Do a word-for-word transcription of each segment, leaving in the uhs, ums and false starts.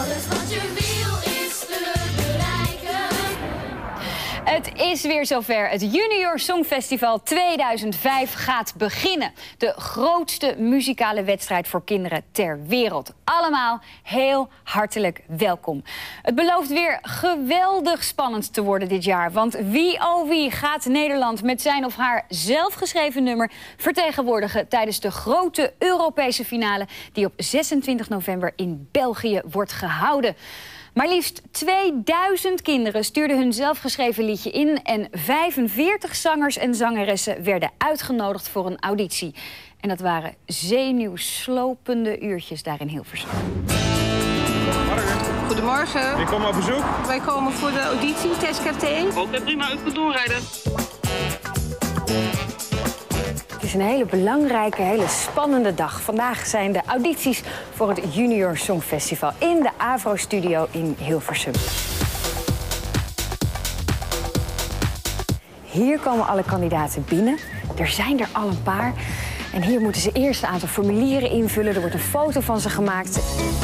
Alles wat je wil is te bereiken. Het is weer zover. Het Junior Songfestival tweeduizend vijf gaat beginnen. De grootste muzikale wedstrijd voor kinderen ter wereld. Allemaal heel hartelijk welkom. Het belooft weer geweldig spannend te worden dit jaar. Want wie oh wie gaat Nederland met zijn of haar zelfgeschreven nummer vertegenwoordigen tijdens de grote Europese finale die op zesentwintig november in België wordt gehouden. Maar liefst tweeduizend kinderen stuurden hun zelfgeschreven liedje in en vijfenveertig zangers en zangeressen werden uitgenodigd voor een auditie. En dat waren zenuwslopende uurtjes daar in Hilversum. Goedemorgen. Ik kom op bezoek. Wij komen voor de auditie, testkaarten. Oké, prima. U kunt doorrijden. Het is een hele belangrijke, hele spannende dag. Vandaag zijn de audities voor het Junior Songfestival in de Avro-studio in Hilversum. Hier komen alle kandidaten binnen. Er zijn er al een paar. En hier moeten ze eerst een aantal formulieren invullen. Er wordt een foto van ze gemaakt.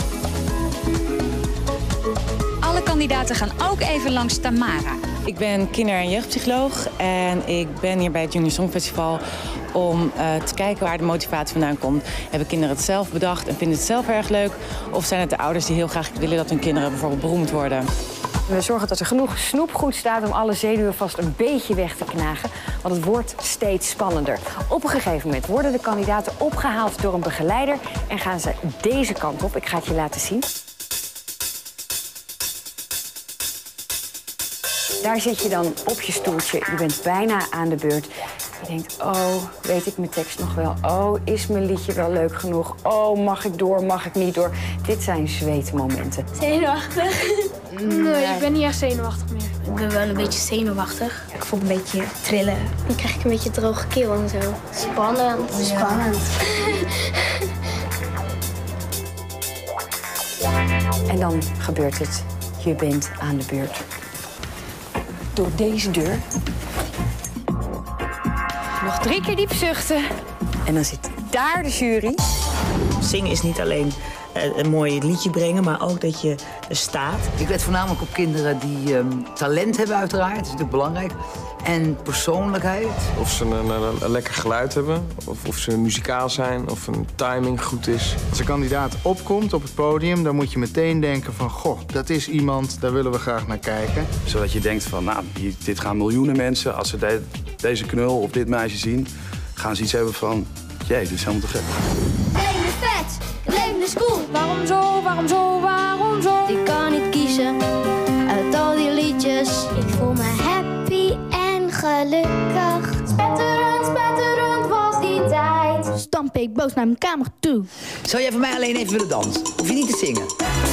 Alle kandidaten gaan ook even langs Tamara. Ik ben kinder- en jeugdpsycholoog en ik ben hier bij het Junior Songfestival om uh, te kijken waar de motivatie vandaan komt. Hebben kinderen het zelf bedacht en vinden het zelf erg leuk? Of zijn het de ouders die heel graag willen dat hun kinderen bijvoorbeeld beroemd worden? We zorgen dat er genoeg snoepgoed staat om alle zenuwen vast een beetje weg te knagen. Want het wordt steeds spannender. Op een gegeven moment worden de kandidaten opgehaald door een begeleider en gaan ze deze kant op. Ik ga het je laten zien. Daar zit je dan op je stoeltje. Je bent bijna aan de beurt. Je denkt, oh, weet ik mijn tekst nog wel? Oh, is mijn liedje wel leuk genoeg? Oh, mag ik door, mag ik niet door? Dit zijn zweetmomenten. Zenuwachtig? Nee, ik ben niet echt zenuwachtig meer. Ik ben wel een beetje zenuwachtig. Ik voel me een beetje trillen. Dan krijg ik een beetje droge keel en zo. Spannend. Ja. Spannend. En dan gebeurt het. Je bent aan de beurt. Door deze deur. Nog drie keer diep zuchten. En dan zit daar de jury. Zingen is niet alleen uh, een mooi liedje brengen, maar ook dat je er staat. Ik let voornamelijk op kinderen die um, talent hebben uiteraard. Dat is natuurlijk belangrijk. En persoonlijkheid. Of ze een, een, een lekker geluid hebben, of, of ze muzikaal zijn, of een timing goed is. Als een kandidaat opkomt op het podium, dan moet je meteen denken van... goh, dat is iemand, daar willen we graag naar kijken. Zodat je denkt van, nou, hier, dit gaan miljoenen mensen. Als ze de, deze knul of dit meisje zien, gaan ze iets hebben van... jee, dit is helemaal te gek. Leven vet, leven is cool. Waarom zo, waarom zo, waarom zo? Ik kan niet kiezen uit al die liedjes. Ik voel me happy en gelukkig. Spetterend, spetterend was die tijd. Stamp ik boos naar mijn kamer toe. Zou jij voor mij alleen even willen dansen? Hoef je niet te zingen.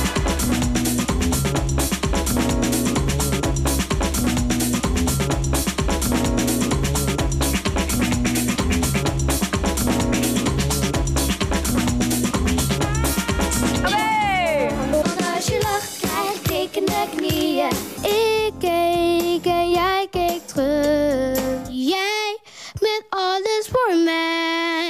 Als je lacht, krijg ik tikkende knieën. Ik keek en jij keek terug. Jij bent alles voor mij.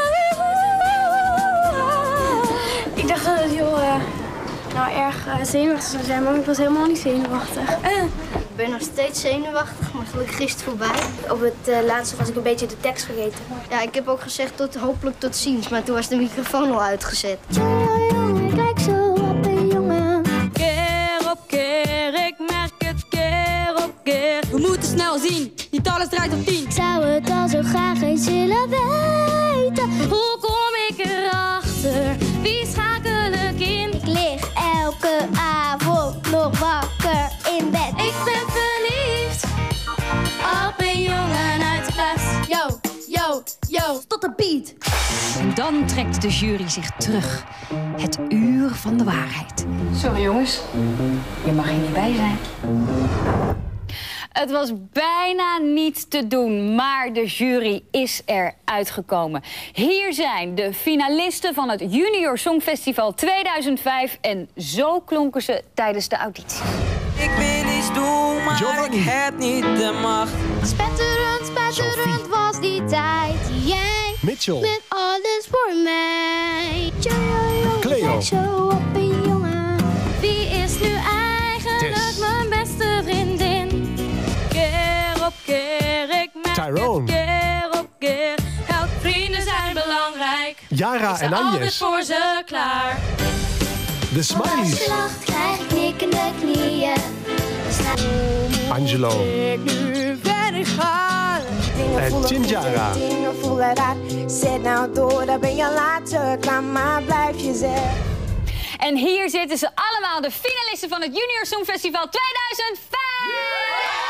Ik dacht dat het heel uh, nou, erg uh, zenuwachtig zou zijn, maar ik was helemaal niet zenuwachtig. Uh. Ik ben nog steeds zenuwachtig, maar gelukkig is het voorbij. Op het uh, laatste was ik een beetje de tekst vergeten. Ja, ik heb ook gezegd tot hopelijk tot ziens, maar toen was de microfoon al uitgezet. Jongen, kijk zo op de jongen. Keer op keer, ik merk het keer op keer. We moeten snel zien, niet alles draait op tien. Ik zou het al zo graag eens willen weten. Hoe kom ik erachter? Wie schakel ik in? Ik lig elke avond nog wakker in bed. Ik ben verliefd op een jongen uit de klas. Yo, yo, yo, tot de beat. En dan trekt de jury zich terug. Het uur van de waarheid. Sorry jongens, je mag hier niet bij zijn. Het was bijna niet te doen, maar de jury is er uitgekomen. Hier zijn de finalisten van het Junior Songfestival tweeduizend vijf en zo klonken ze tijdens de auditie. Ik wil iets doen, maar Giovanni. Ik heb niet de macht. Spetterend, spetterend Sophie. Was die tijd. Jij Mitchell. Bent alles voor mij. Cleo. Kijk zo op een jongen. Wie Tyrone. Keer op keer. Elk vrienden zijn belangrijk. Yara en Altijd Agnes. voor ze klaar. De Smileys. Als je lacht krijg ik knikkende knieën. Angelo. Ik nu verder gaan. En Chinjara. Dingen voelen raar. Zet nou door, dan ben je later klaar. Maar blijf jezelf. En hier zitten ze allemaal, de finalisten van het Junior Songfestival tweeduizend vijf!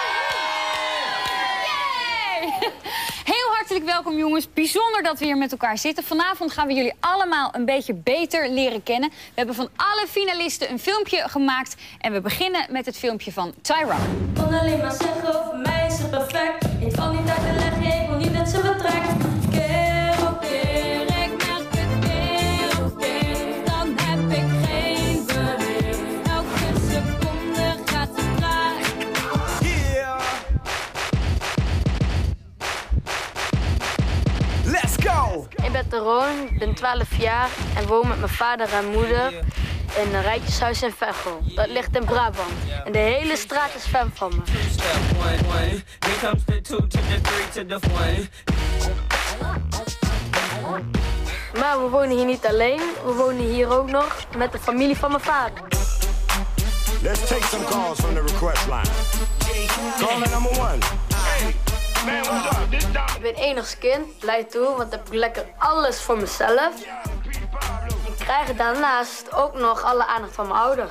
Yay! Heel hartelijk welkom jongens, bijzonder dat we hier met elkaar zitten. Vanavond gaan we jullie allemaal een beetje beter leren kennen. We hebben van alle finalisten een filmpje gemaakt en we beginnen met het filmpje van Tyrone. Ik kon alleen maar zeggen over mij is het perfect. Ik val niet uit de leg, ik wil niet dat ze vertrekt. Keer op keer, ik merk het keer op keer. Dan heb ik geen beheer. Elke seconde gaat ze traag. Yeah. Let's go! Ik ben Tyrone, ben twaalf jaar en woon met mijn vader en moeder in een rijtjeshuis in Veghel. Dat ligt in Brabant. En de hele straat is fan van me. Maar we wonen hier niet alleen. We wonen hier ook nog met de familie van mijn vader. Let's take some calls from the request line. Caller number one. Hey, man, what's up? This Ik ben enigskind, blij toe, want heb ik lekker alles voor mezelf. Ik krijg daarnaast ook nog alle aandacht van mijn ouders.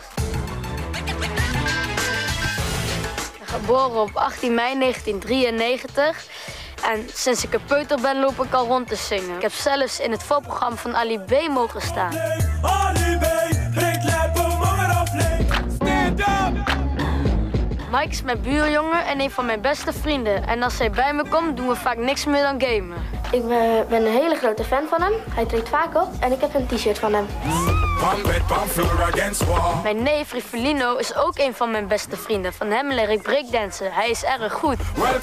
Ik ben geboren op achttien mei negentien drieënnegentig. En sinds ik een peuter ben, loop ik al rond te zingen. Ik heb zelfs in het voorprogramma van Ali B mogen staan. Ali B, breekt lijpen, mannen op leeg. Stand up! Mike is mijn buurjongen en een van mijn beste vrienden. En als hij bij me komt, doen we vaak niks meer dan gamen. Ik ben, ben een hele grote fan van hem. Hij treedt vaak op en ik heb een t-shirt van hem. Mijn neef Rifolino is ook een van mijn beste vrienden. Van hem leer ik breakdansen. Hij is erg goed.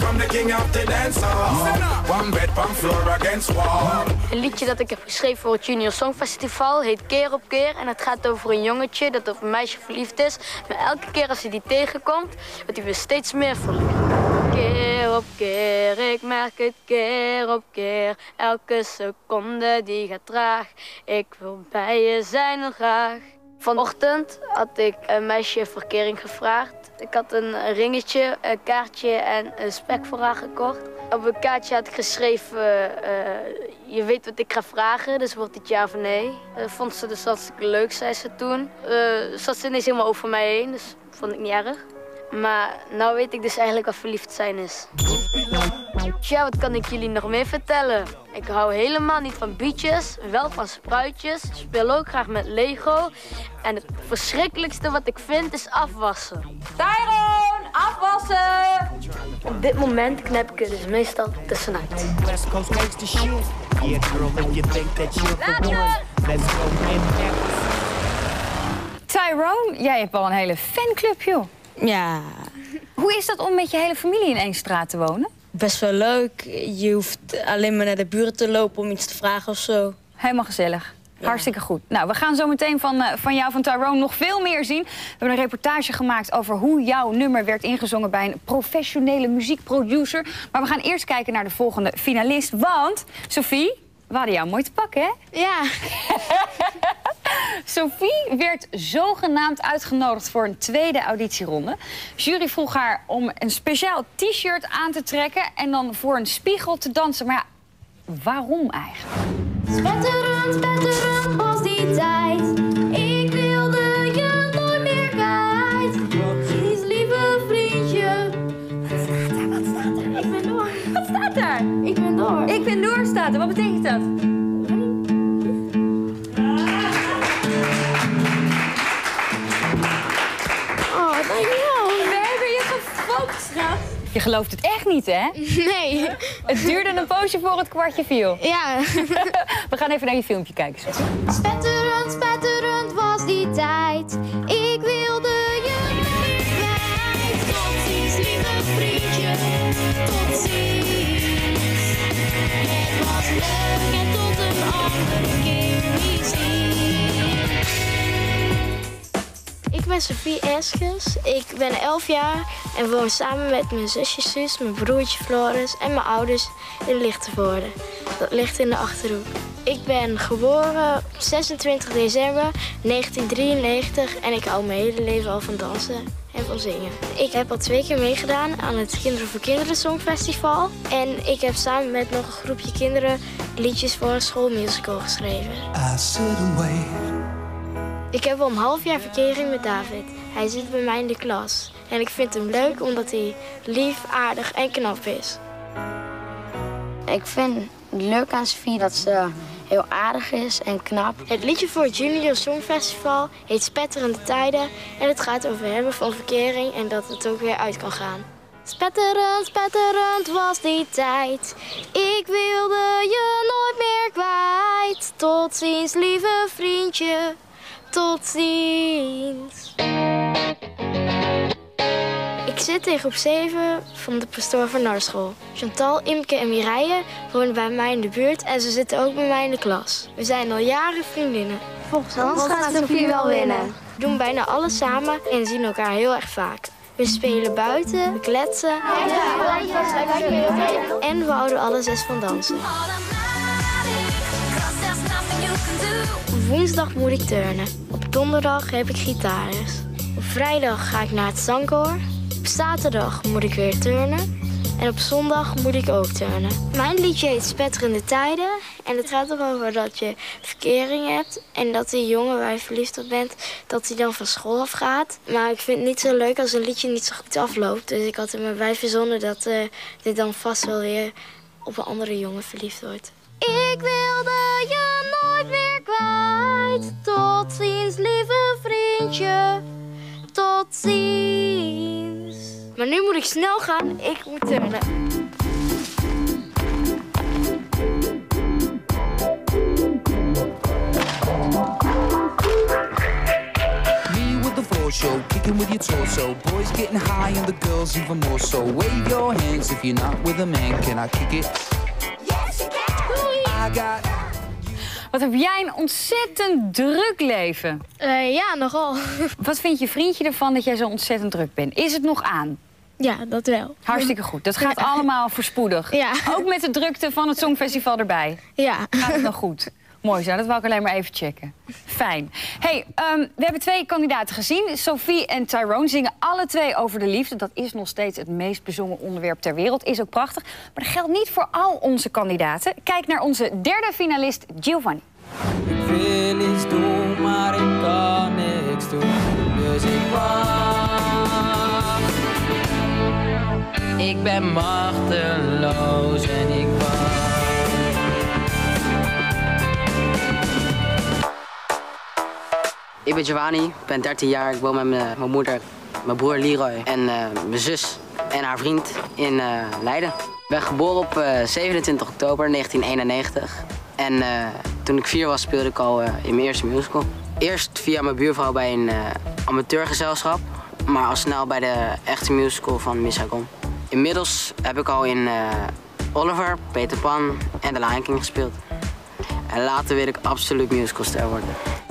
Een liedje dat ik heb geschreven voor het Junior Songfestival heet Keer op Keer. En het gaat over een jongetje dat op een meisje verliefd is. Maar elke keer als hij die tegenkomt, wordt hij weer steeds meer verliefd. Keer op keer, ik merk het keer op keer. Elke seconde die gaat traag. Ik wil bij je zijn nog graag. Vanochtend had ik een meisje verkering gevraagd. Ik had een ringetje, een kaartje en een spek voor haar gekocht. Op een kaartje had ik geschreven, uh, je weet wat ik ga vragen, dus wordt het ja of nee. Dat vond ze dus hartstikke leuk, zei ze toen. Uh, zat ze ineens helemaal over mij heen, dus vond ik niet erg. Maar nou weet ik dus eigenlijk wat verliefd zijn is. Tja, wat kan ik jullie nog meer vertellen? Ik hou helemaal niet van bietjes, wel van spruitjes. Ik speel ook graag met Lego. En het verschrikkelijkste wat ik vind is afwassen. Tyrone, afwassen! Op dit moment knip ik er dus meestal tussenuit. Tyrone, jij hebt al een hele fanclub, joh. Ja. Hoe is dat om met je hele familie in één straat te wonen? Best wel leuk. Je hoeft alleen maar naar de buren te lopen om iets te vragen of zo. Helemaal gezellig. Ja. Hartstikke goed. Nou, we gaan zo meteen van, uh, van jou, van Tyrone, nog veel meer zien. We hebben een reportage gemaakt over hoe jouw nummer werd ingezongen bij een professionele muziekproducer. Maar we gaan eerst kijken naar de volgende finalist. Want, Sophie, we hadden jou mooi te pakken, hè? Ja. Sophie werd zogenaamd uitgenodigd voor een tweede auditieronde. Jury vroeg haar om een speciaal t-shirt aan te trekken en dan voor een spiegel te dansen. Maar ja, waarom eigenlijk? Spetterend, spetterend was die tijd. Ik wilde je nooit meer kwijt. Precies, lieve vriendje. Wat staat er, wat staat er? Ik ben door. Wat staat er? Ik ben door. Ik ben door staat er. Wat betekent dat? Oh, dankjewel. We hebben je gefocust, schat. Je gelooft het echt niet, hè? Nee. Het duurde een poosje voor het kwartje viel. Ja. We gaan even naar je filmpje kijken. Spetterend, spetterend was die tijd. Ik wilde je nooit kwijt. Tot ziens, lieve vriendje. Tot ziens. Het was leuk en tot een andere keer misschien. Ik ben ben Sophie Eskens. Ik ben elf jaar en woon samen met mijn zusje Suus, mijn broertje Floris en mijn ouders in Lichtenvoorde. Dat ligt in de Achterhoek. Ik ben geboren op zesentwintig december negentien drieënnegentig en ik hou mijn hele leven al van dansen en van zingen. Ik heb al twee keer meegedaan aan het Kinderen voor Kinderen Songfestival. En ik heb samen met nog een groepje kinderen liedjes voor een schoolmusical geschreven. Ik heb al een half jaar verkering met David. Hij zit bij mij in de klas. En ik vind hem leuk omdat hij lief, aardig en knap is. Ik vind het leuk aan Sophie dat ze heel aardig is en knap. Het liedje voor het Junior Songfestival heet Spetterende Tijden. En het gaat over hebben van verkering en dat het ook weer uit kan gaan. Spetterend, spetterend was die tijd. Ik wilde je nooit meer kwijt. Tot ziens, lieve vriendje. Tot ziens. Ik zit in groep zeven van de Pastoor van Narschool. Chantal, Imke en Mireille wonen bij mij in de buurt en ze zitten ook bij mij in de klas. We zijn al jaren vriendinnen. Volgens ons gaat Sophie wel winnen. We doen bijna alles samen en zien elkaar heel erg vaak. We spelen buiten, we kletsen en we houden alle zes van dansen. Op woensdag moet ik turnen. Op donderdag heb ik gitaarles. Op vrijdag ga ik naar het zangkoor. Op zaterdag moet ik weer turnen. En op zondag moet ik ook turnen. Mijn liedje heet Spetterende Tijden. En het gaat erover dat je verkering hebt. En dat die jongen waar je verliefd op bent, dat hij dan van school afgaat. Maar ik vind het niet zo leuk als een liedje niet zo goed afloopt. Dus ik had er maar bij verzonnen dat uh, dit dan vast wel weer op een andere jongen verliefd wordt. Ik wilde je nooit meer kwijt. Tot ziens, lieve vriendje. Tot ziens. Maar nu moet ik snel gaan. Ik moet turnen. Me with the floor show, kicking with your torso. Boys getting high and the girls even more so. Wave your hands if you're not with a man. Can I kick it? Yes, you can. I got... Wat heb jij een ontzettend druk leven. Uh, ja, nogal. Wat vindt je vriendje ervan dat jij zo ontzettend druk bent? Is het nog aan? Ja, dat wel. Hartstikke goed. Dat gaat ja. allemaal voorspoedig. Ja. Ook met de drukte van het Songfestival erbij. Ja. Gaat het nog goed? Mooi zo, dat wou ik alleen maar even checken. Fijn. Hey, um, we hebben twee kandidaten gezien. Sophie en Tyrone zingen alle twee over de liefde. Dat is nog steeds het meest bezongen onderwerp ter wereld. Is ook prachtig. Maar dat geldt niet voor al onze kandidaten. Kijk naar onze derde finalist, Giovanni. Ik wil iets doen, maar ik kan niks doen. Dus ik wacht. Ik ben machteloos en ik wacht. Ik ben Giovanni, ik ben dertien jaar, ik woon met mijn, mijn moeder, mijn broer Leroy en uh, mijn zus en haar vriend in uh, Leiden. Ik ben geboren op uh, zevenentwintig oktober negentien eenennegentig en uh, toen ik vier was speelde ik al uh, in mijn eerste musical. Eerst via mijn buurvrouw bij een uh, amateurgezelschap, maar al snel bij de echte musical van Miss Saigon. Inmiddels heb ik al in uh, Oliver, Peter Pan en The Lion King gespeeld. En later wil ik absoluut musicalster worden.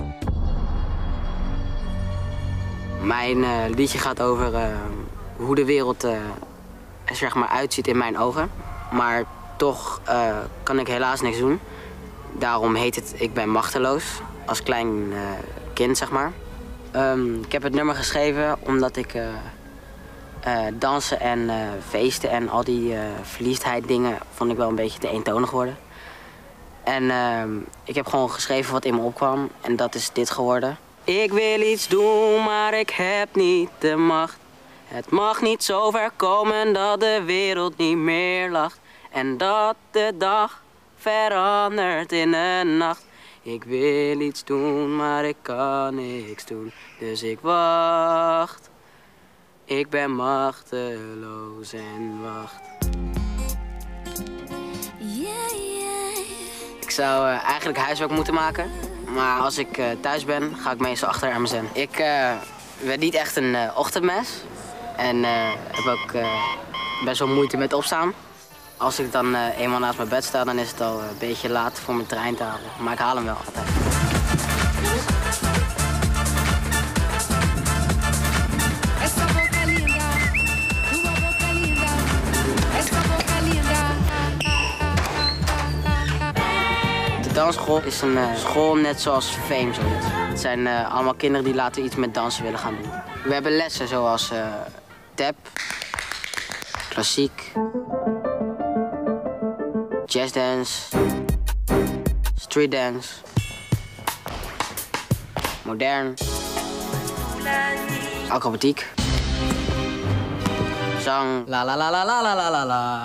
Mijn uh, liedje gaat over uh, hoe de wereld uh, er zeg maar uitziet in mijn ogen. Maar toch uh, kan ik helaas niks doen. Daarom heet het Ik ben machteloos, als klein uh, kind zeg maar. Um, ik heb het nummer geschreven omdat ik uh, uh, dansen en uh, feesten en al die uh, verliefdheid dingen vond ik wel een beetje te eentonig worden. En uh, ik heb gewoon geschreven wat in me opkwam en dat is dit geworden. Ik wil iets doen, maar ik heb niet de macht. Het mag niet zo ver komen dat de wereld niet meer lacht. En dat de dag verandert in een nacht. Ik wil iets doen, maar ik kan niks doen. Dus ik wacht. Ik ben machteloos en wacht. Yeah, yeah. Ik zou uh, eigenlijk huiswerk moeten maken. Maar als ik uh, thuis ben, ga ik meestal achter M S N. Ik uh, ben niet echt een uh, ochtendmens. En uh, heb ook uh, best wel moeite met opstaan. Als ik dan uh, eenmaal naast mijn bed sta, dan is het al een beetje laat voor mijn trein te halen. Maar ik haal hem wel altijd. dansschool is een uh, school net zoals Fame zoiets. Het zijn uh, allemaal kinderen die later iets met dansen willen gaan doen. We hebben lessen zoals uh, tap, klassiek, jazzdance, streetdance, modern, acrobatiek, zang, la la la la la la la la.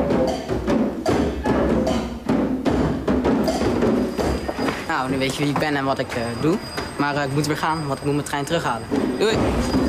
Nou, nu weet je wie ik ben en wat ik uh, doe. Maar uh, ik moet weer gaan, want ik moet mijn trein terughalen. Doei!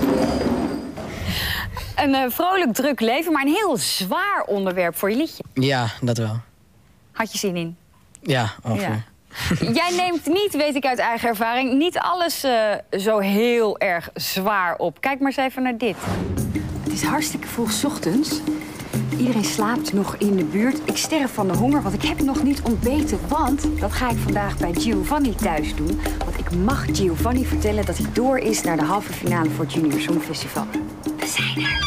Een uh, vrolijk, druk leven, maar een heel zwaar onderwerp voor je liedje. Ja, dat wel. Had je zin in? Ja, ongeveer. Ja. Jij neemt niet, weet ik uit eigen ervaring, niet alles uh, zo heel erg zwaar op. Kijk maar eens even naar dit. Het is hartstikke vroeg 's ochtends. Iedereen slaapt nog in de buurt. Ik sterf van de honger, want ik heb nog niet ontbeten. Want dat ga ik vandaag bij Giovanni thuis doen. Want ik mag Giovanni vertellen dat hij door is naar de halve finale voor het Junior Songfestival. We zijn er.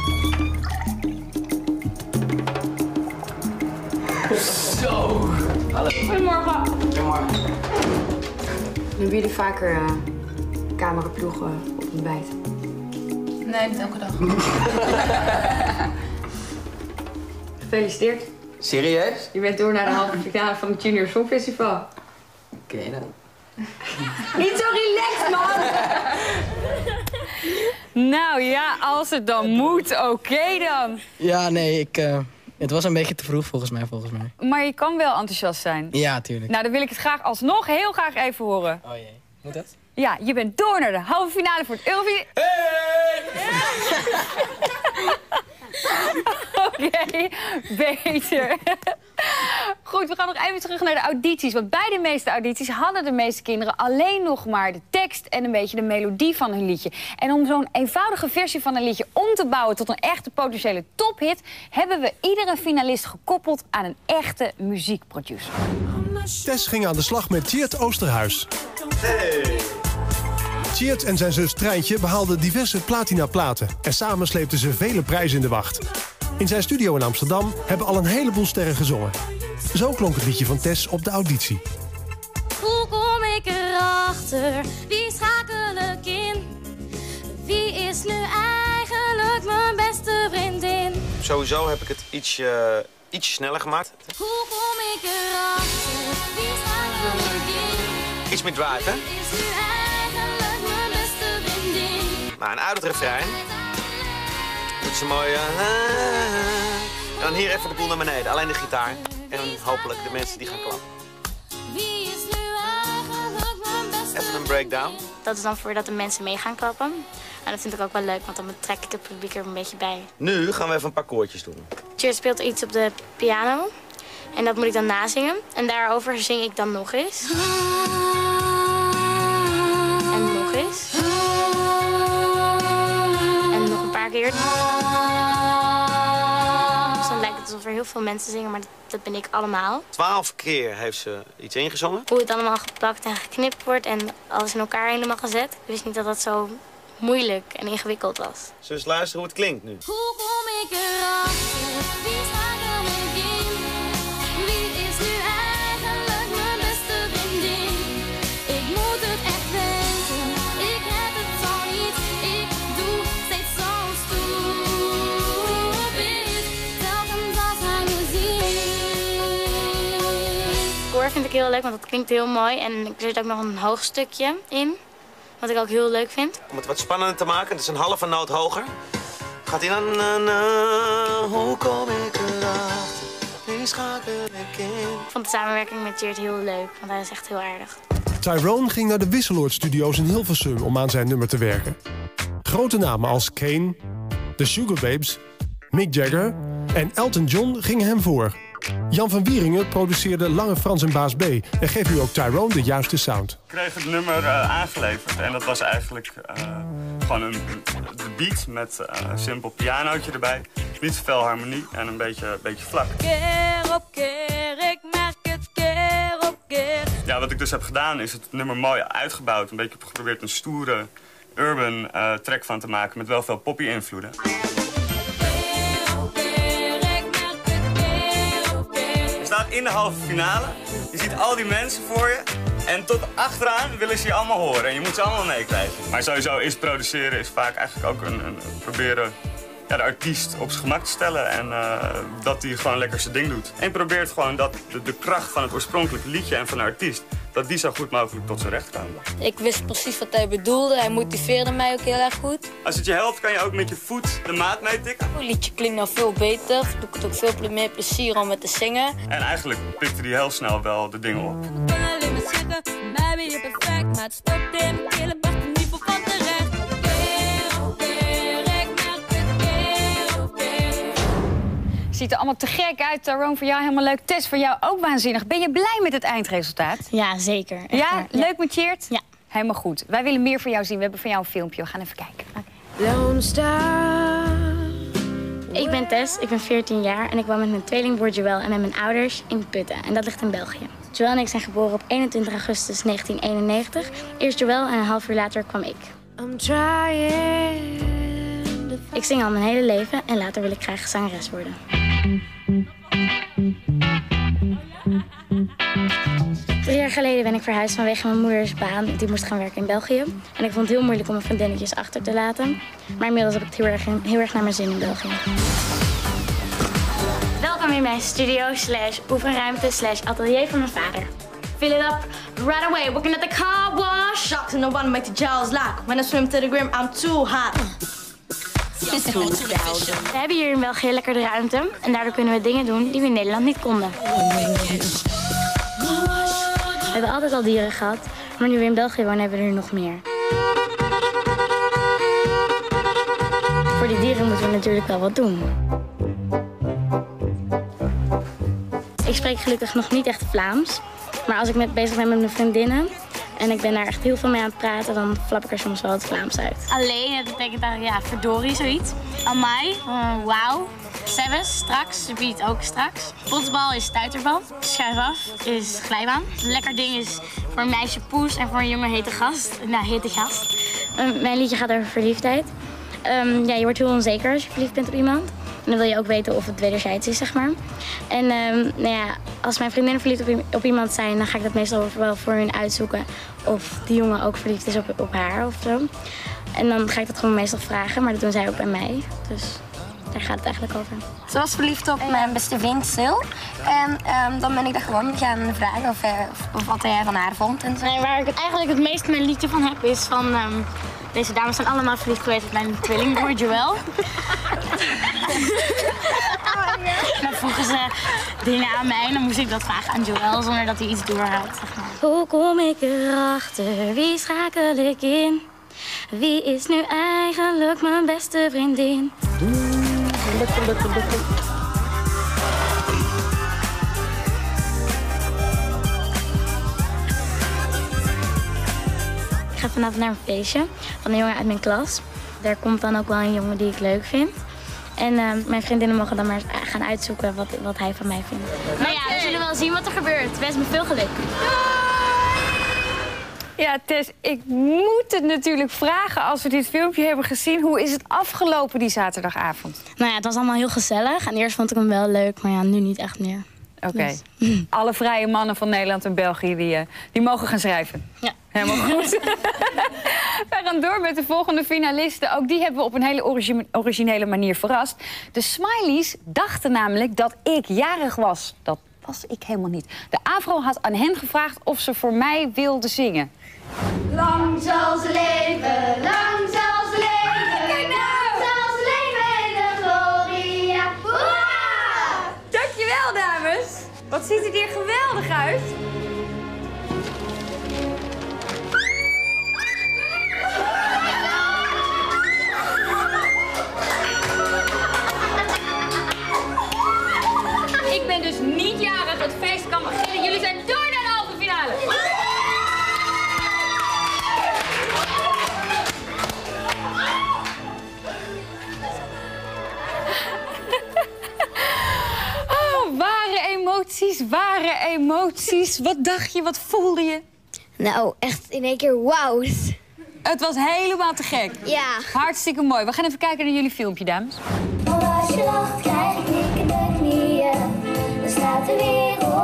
Zo. Hallo. Goedemorgen. Goedemorgen. Doen jullie vaker uh, cameraploegen op ontbijt? Nee, niet elke dag. Gefeliciteerd. Serieus? Je bent door naar de halve finale van het Junior Songfestival. Oké okay, dan. Niet zo relaxed, man! Nou ja, als het dan moet, oké okay dan. Ja, nee, ik, uh, het was een beetje te vroeg volgens mij, volgens mij. Maar je kan wel enthousiast zijn. Ja, tuurlijk. Nou, dan wil ik het graag alsnog heel graag even horen. Oh jee, moet dat? Ja, je bent door naar de halve finale voor het Eurovisie. Hey! Oké, okay, beter. Goed, we gaan nog even terug naar de audities. Want bij de meeste audities hadden de meeste kinderen alleen nog maar de tekst en een beetje de melodie van hun liedje. En om zo'n eenvoudige versie van een liedje om te bouwen tot een echte potentiële tophit, hebben we iedere finalist gekoppeld aan een echte muziekproducer. Tess ging aan de slag met Tjeerd Oosterhuis. Hey! Tjeerd en zijn zus Treintje behaalden diverse platina-platen en samen sleepten ze vele prijzen in de wacht. In zijn studio in Amsterdam hebben al een heleboel sterren gezongen. Zo klonk het liedje van Tess op de auditie. Hoe kom ik erachter? Wie schakel ik in? Wie is nu eigenlijk mijn beste vriendin? Sowieso heb ik het ietsje, ietsje sneller gemaakt. Hoe kom ik erachter? Wie schakel ik in? Iets meer drive, hè? Wie is nu eigenlijk mijn beste vriendin? Maar een uit het refrein. Doet ze mooi. Uh, en dan hier even de boel naar beneden. Alleen de gitaar. En hopelijk de mensen die gaan klappen. Wie is nu eigenlijk mijn beste Even een breakdown. Dat is dan voordat de mensen mee gaan klappen. En dat vind ik ook wel leuk, want dan betrek ik het publiek er een beetje bij. Nu gaan we even een paar koortjes doen. Tjeerd speelt iets op de piano. En dat moet ik dan nazingen. En daarover zing ik dan nog eens. En nog eens. En nog een paar keer. Dus dan lijkt het alsof er heel veel mensen zingen, maar dat, dat ben ik allemaal. Twaalf keer heeft ze iets ingezongen. Hoe het allemaal geplakt en geknipt wordt en alles in elkaar helemaal gezet. Ik wist niet dat dat zo moeilijk en ingewikkeld was. Zullen we eens luisteren hoe het klinkt nu? Hoe kom ik erachter? Wie schakel ik in? Wie is nu eigenlijk mijn beste vriendin? Ik moet het echt weten, ik heb het al niet. Ik doe steeds zo stupid, telkens als hij me ziet. Het koor vind ik heel leuk, want het klinkt heel mooi. En er zit ook nog een hoog stukje in, wat ik ook heel leuk vind. Om het wat spannender te maken, het is een halve noot hoger. Gaat hij dan... Na, na, hoe kom ik erachter? Wie schakel ik in? Ik vond de samenwerking met Tjeerd heel leuk, want hij is echt heel aardig. Tyrone ging naar de Wisseloord Studios in Hilversum om aan zijn nummer te werken. Grote namen als Kane, The Sugababes, Mick Jagger en Elton John gingen hem voor. Jan van Wieringen produceerde Lange Frans en Baas B en geeft u ook Tyrone de juiste sound. Ik kreeg het nummer uh, aangeleverd en dat was eigenlijk uh, gewoon een, de beat met uh, een simpel pianootje erbij. Niet zoveel harmonie en een beetje, beetje vlak. Keer op keer, ik merk het keer op keer. Ja, wat ik dus heb gedaan is het nummer mooi uitgebouwd. Een beetje geprobeerd een stoere urban uh, track van te maken met wel veel poppy-invloeden. Is staat in de halve finale. Je ziet al die mensen voor je. En tot achteraan willen ze je allemaal horen. En je moet ze allemaal meekrijgen. Maar sowieso is produceren is vaak eigenlijk ook een, een proberen ja, de artiest op zijn gemak te stellen. En uh, dat hij gewoon lekker zijn ding doet. En je probeert gewoon dat de, de kracht van het oorspronkelijke liedje en van de artiest, dat die zo goed mogelijk tot zijn recht komen. Ik wist precies wat hij bedoelde. Hij motiveerde mij ook heel erg goed. Als het je helpt, kan je ook met je voet de maat meetikken. Het liedje klinkt nou veel beter. Doe ik het ook veel meer plezier om het te zingen. En eigenlijk pikte hij heel snel wel de dingen op. Ik kan alleen maar zeggen, mij ben je perfect. Maar het stopt in mijn kele bracht er niet voor van terecht. Keer op keer, ik merk het keer op keer. Ziet er allemaal te gek uit. Tyrone, voor jou helemaal leuk. Tess, voor jou ook waanzinnig. Ben je blij met het eindresultaat? Ja, zeker. Echt Ja? waar. Leuk met Cheert? Ja. Helemaal goed. Wij willen meer van jou zien. We hebben van jou een filmpje. We gaan even kijken. Okay. Lone Star. Ik ben Tess, ik ben veertien jaar en ik woon met mijn tweelingbroer Joël en met mijn ouders in Putten. En dat ligt in België. Joël en ik zijn geboren op eenentwintig augustus negentien eenennegentig. Eerst Joël en een half uur later kwam ik. I'm trying. Ik zing al mijn hele leven en later wil ik graag zangeres worden. Drie jaar geleden ben ik verhuisd vanwege mijn moeders baan. Die moest gaan werken in België. En ik vond het heel moeilijk om mijn vriendinnetjes achter te laten. Maar inmiddels heb ik het heel erg, heel erg naar mijn zin in België. Welkom in mijn studio slash oefenruimte slash atelier van mijn vader. Fill it up right away. Working at the car wash. Shucks and no one make the jaws lock. When I swim to the grim, I'm too hot. We hebben hier in België lekker de ruimte. En daardoor kunnen we dingen doen die we in Nederland niet konden. We hebben altijd al dieren gehad, maar nu we in België wonen hebben we er nog meer. Voor die dieren moeten we natuurlijk wel wat doen. Ik spreek gelukkig nog niet echt Vlaams, maar als ik met, bezig ben met mijn vriendinnen en ik ben daar echt heel veel mee aan het praten, dan flap ik er soms wel het Vlaams uit. Alleen, dat betekent eigenlijk, ja, verdorie, zoiets. Amai, uh, wauw. Sebes, straks, biedt ook straks. Botsbal is stuiterbal. Schuif af is glijbaan. Lekker ding is voor een meisje poes en voor een jongen hete gast. Nou, hete gast. Uh, mijn liedje gaat over verliefdheid. Um, ja, je wordt heel onzeker als je verliefd bent op iemand. En dan wil je ook weten of het wederzijds is, zeg maar. En um, nou ja, als mijn vriendinnen verliefd op, op iemand zijn, dan ga ik dat meestal wel voor hun uitzoeken. Of die jongen ook verliefd is op, op haar of zo. En dan ga ik dat gewoon meestal vragen, maar dat doen zij ook bij mij. Dus daar gaat het eigenlijk over. Ze was verliefd op mijn beste vriend Sil. En um, dan ben ik dat gewoon gaan vragen of, uh, of, of wat hij van haar vond. En zo. Nee, waar ik het eigenlijk het meest mijn liedje van heb is van... Um, deze dames zijn allemaal verliefd geweest op mijn tweelingbroer Joël. Dan vroegen ze dingen aan mij en dan moest ik dat vragen aan Joël zonder dat hij iets door had. Zeg maar. Hoe kom ik erachter? Wie schakel ik in? Wie is nu eigenlijk mijn beste vriendin? Lukken, lukken, lukken. Ik ga vanavond naar een feestje van een jongen uit mijn klas. Daar komt dan ook wel een jongen die ik leuk vind. En uh, mijn vriendinnen mogen dan maar gaan uitzoeken wat, wat hij van mij vindt. Maar ja, we zullen wel zien wat er gebeurt. Wens me veel geluk. Ja, Tess, ik moet het natuurlijk vragen als we dit filmpje hebben gezien. Hoe is het afgelopen die zaterdagavond? Nou ja, het was allemaal heel gezellig. En eerst vond ik hem wel leuk, maar ja, nu niet echt meer. Oké. Okay. Dus. Alle vrije mannen van Nederland en België, die, uh, die mogen gaan schrijven. Ja. Helemaal goed. We gaan door met de volgende finalisten. Ook die hebben we op een hele origi originele manier verrast. De Smileys dachten namelijk dat ik jarig was. Dat was ik helemaal niet. De AVRO had aan hen gevraagd of ze voor mij wilden zingen. Lang zal ze leven, lang zal ze leven. Kijk nou! Lang zal ze leven in de gloria. Hoera! Dankjewel, dames. Wat ziet het hier geweldig uit. Ik ben dus niet jarig. Het feest kan beginnen. Jullie zijn door naar de halve finale. Oh, ware emoties, ware emoties. Wat dacht je, wat voelde je? Nou, echt in één keer wauw. Het was helemaal te gek. Ja. Hartstikke mooi. We gaan even kijken naar jullie filmpje, dames. Want als je lacht, krijg ik knikkende knieën. Dan staat de wereld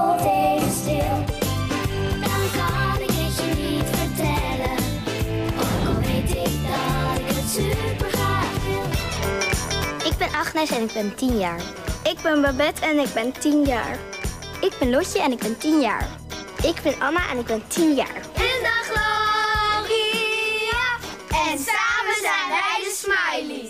Agnes en ik ben tien jaar. Ik ben Babette en ik ben tien jaar. Ik ben Lotje en ik ben tien jaar. Ik ben Anna en ik ben tien jaar. In de gloria. En samen zijn wij de Smileys.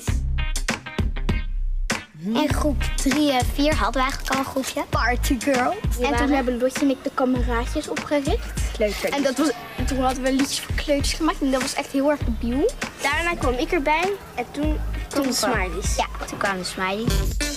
In groep drie en vier hadden we eigenlijk al een groepje. Party Girl. En toen hebben Lotje en ik de kameraadjes opgericht. Kleuter. En, dat was, en toen hadden we liedjes voor kleuters gemaakt en dat was echt heel erg debiel. Daarna kwam ik erbij en toen kwamen de Smileys. Ja, toen kwamen de Smileys.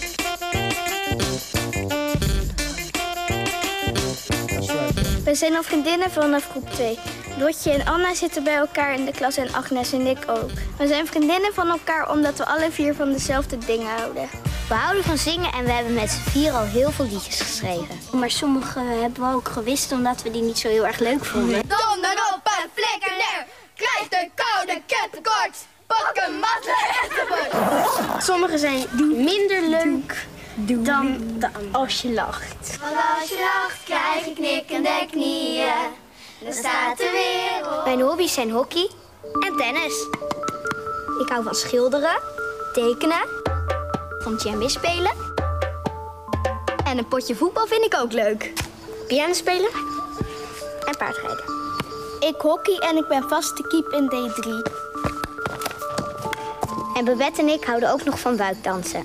We zijn al vriendinnen vanaf groep twee. Lotje en Anna zitten bij elkaar in de klas en Agnes en ik ook. We zijn vriendinnen van elkaar omdat we alle vier van dezelfde dingen houden. We houden van zingen en we hebben met z'n vier al heel veel liedjes geschreven. Maar sommige hebben we ook gewist omdat we die niet zo heel erg leuk vonden. Donder op en flikker neer, krijg de koude kettenkoorts, pak een mazzel enzovoort. Sommige zijn minder leuk dan, dan als je lacht. Want als je lacht krijg je knikkende knieën, dan staat de wereld. Mijn hobby's zijn hockey en tennis. Ik hou van schilderen, tekenen, van djembe spelen. En een potje voetbal vind ik ook leuk. Piano spelen en paardrijden. Ik hockey en ik ben vaste keep in D drie. En Babette en ik houden ook nog van buikdansen.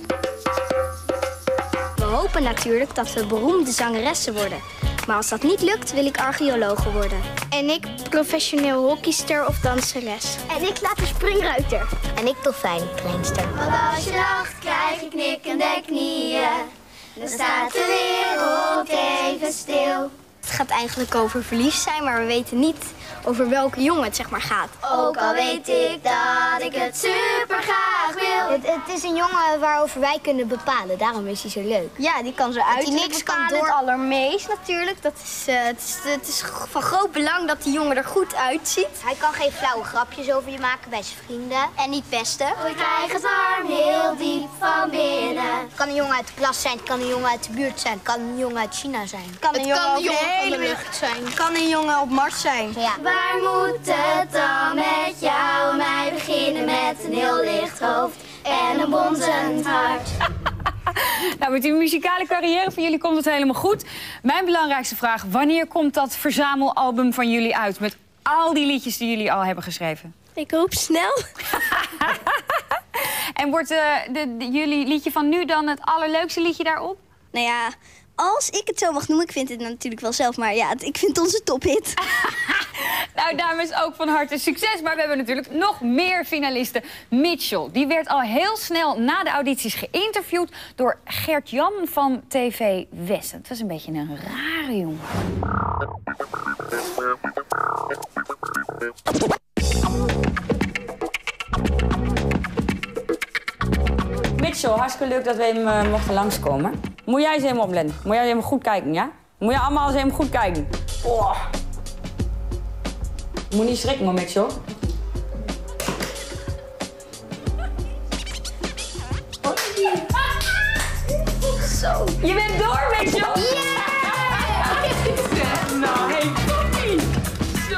We hopen natuurlijk dat we beroemde zangeressen worden. Maar als dat niet lukt, wil ik archeologe worden. En ik professioneel hockeyster of danseres. En ik later springruiter. En ik dolfijnkleinster. Want als je lacht, krijg je knikkende knieën. Dan staat de wereld even stil. Het gaat eigenlijk over verliefd zijn, maar we weten niet over welke jongen het zeg maar gaat. Ook al weet ik dat ik het super graag wil. Het, het is een jongen waarover wij kunnen bepalen, daarom is hij zo leuk. Ja, die kan zo uit. Die niks kan door. Het allermeest natuurlijk. Dat is, uh, het, is, het is van groot belang dat die jongen er goed uitziet. Hij kan geen flauwe grapjes over je maken bij zijn vrienden. En niet pesten. Ik krijg het warm heel diep van binnen. Het kan een jongen uit de klas zijn, het kan een jongen uit de buurt zijn, het kan een jongen uit China zijn. Het kan een jongen, kan een jongen van de lucht zijn. Het kan een jongen op Mars zijn. Ja. Waar moet het dan met jou? Mij beginnen met een heel licht hoofd en een bonzend hart. Nou, met die muzikale carrière van jullie komt het helemaal goed. Mijn belangrijkste vraag, wanneer komt dat verzamelalbum van jullie uit? Met al die liedjes die jullie al hebben geschreven. Ik hoop snel. En wordt uh, de, de, jullie liedje van nu dan het allerleukste liedje daarop? Nou ja, als ik het zo mag noemen, ik vind het natuurlijk wel zelf, maar ja, ik vind het onze tophit. Nou, dames, ook van harte succes. Maar we hebben natuurlijk nog meer finalisten. Mitchell, die werd al heel snel na de audities geïnterviewd door Gert-Jan van T V West. Het was een beetje een rare jongen. Mitchell, hartstikke leuk dat we hem uh, mochten langskomen. Moet jij eens helemaal opletten. Moet jij eens helemaal goed kijken, ja? Moet je allemaal eens helemaal goed kijken. Oh. Moet niet schrikken, hoor, Mitchell. Zo. Je bent door, Mitchell! Yeah! Nou, hey, poppie! Zo.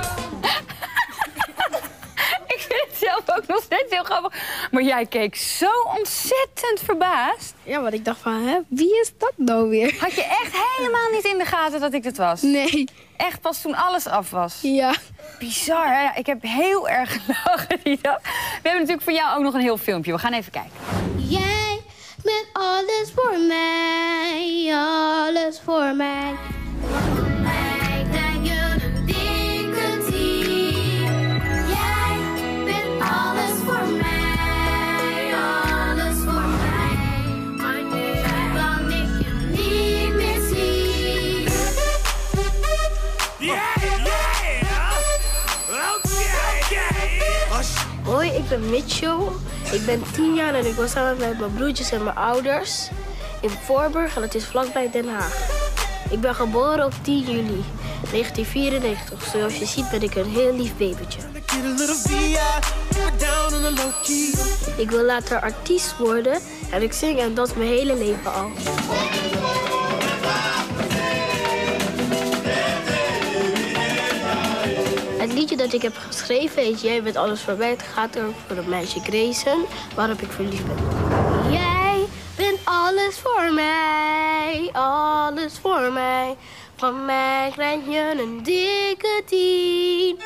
Ik vind het zelf ook nog steeds heel grappig. Maar jij keek zo ontzettend verbaasd. Ja, want ik dacht van, hè, wie is dat nou weer? Had je echt helemaal niet in de gaten dat ik het was? Nee. Echt pas toen alles af was? Ja. Bizar, hè? Ik heb heel erg gelachen die dag. We hebben natuurlijk voor jou ook nog een heel filmpje. We gaan even kijken. Jij bent alles voor mij, alles voor mij. Kijk dat je een ding kunt zien. Jij bent alles voor mij, alles voor mij. Maar nu kan ik je niet meer zien. Yeah, yeah! Okay, okay. Hoi, ik ben Mitchell. Ik ben tien jaar en ik woon samen met mijn broertjes en mijn ouders in Voorburg en het is vlakbij Den Haag. Ik ben geboren op tien juli negentien vierennegentig. Zoals je ziet ben ik een heel lief babytje. Ik wil later artiest worden en ik zing en dat mijn hele leven al. Het liedje dat ik heb geschreven heet Jij bent alles voor mij. Het gaat over een meisje Grayson, waarop ik verliefd ben. Jij alles voor mij, alles voor mij. Van mij krijg je een dikke tien.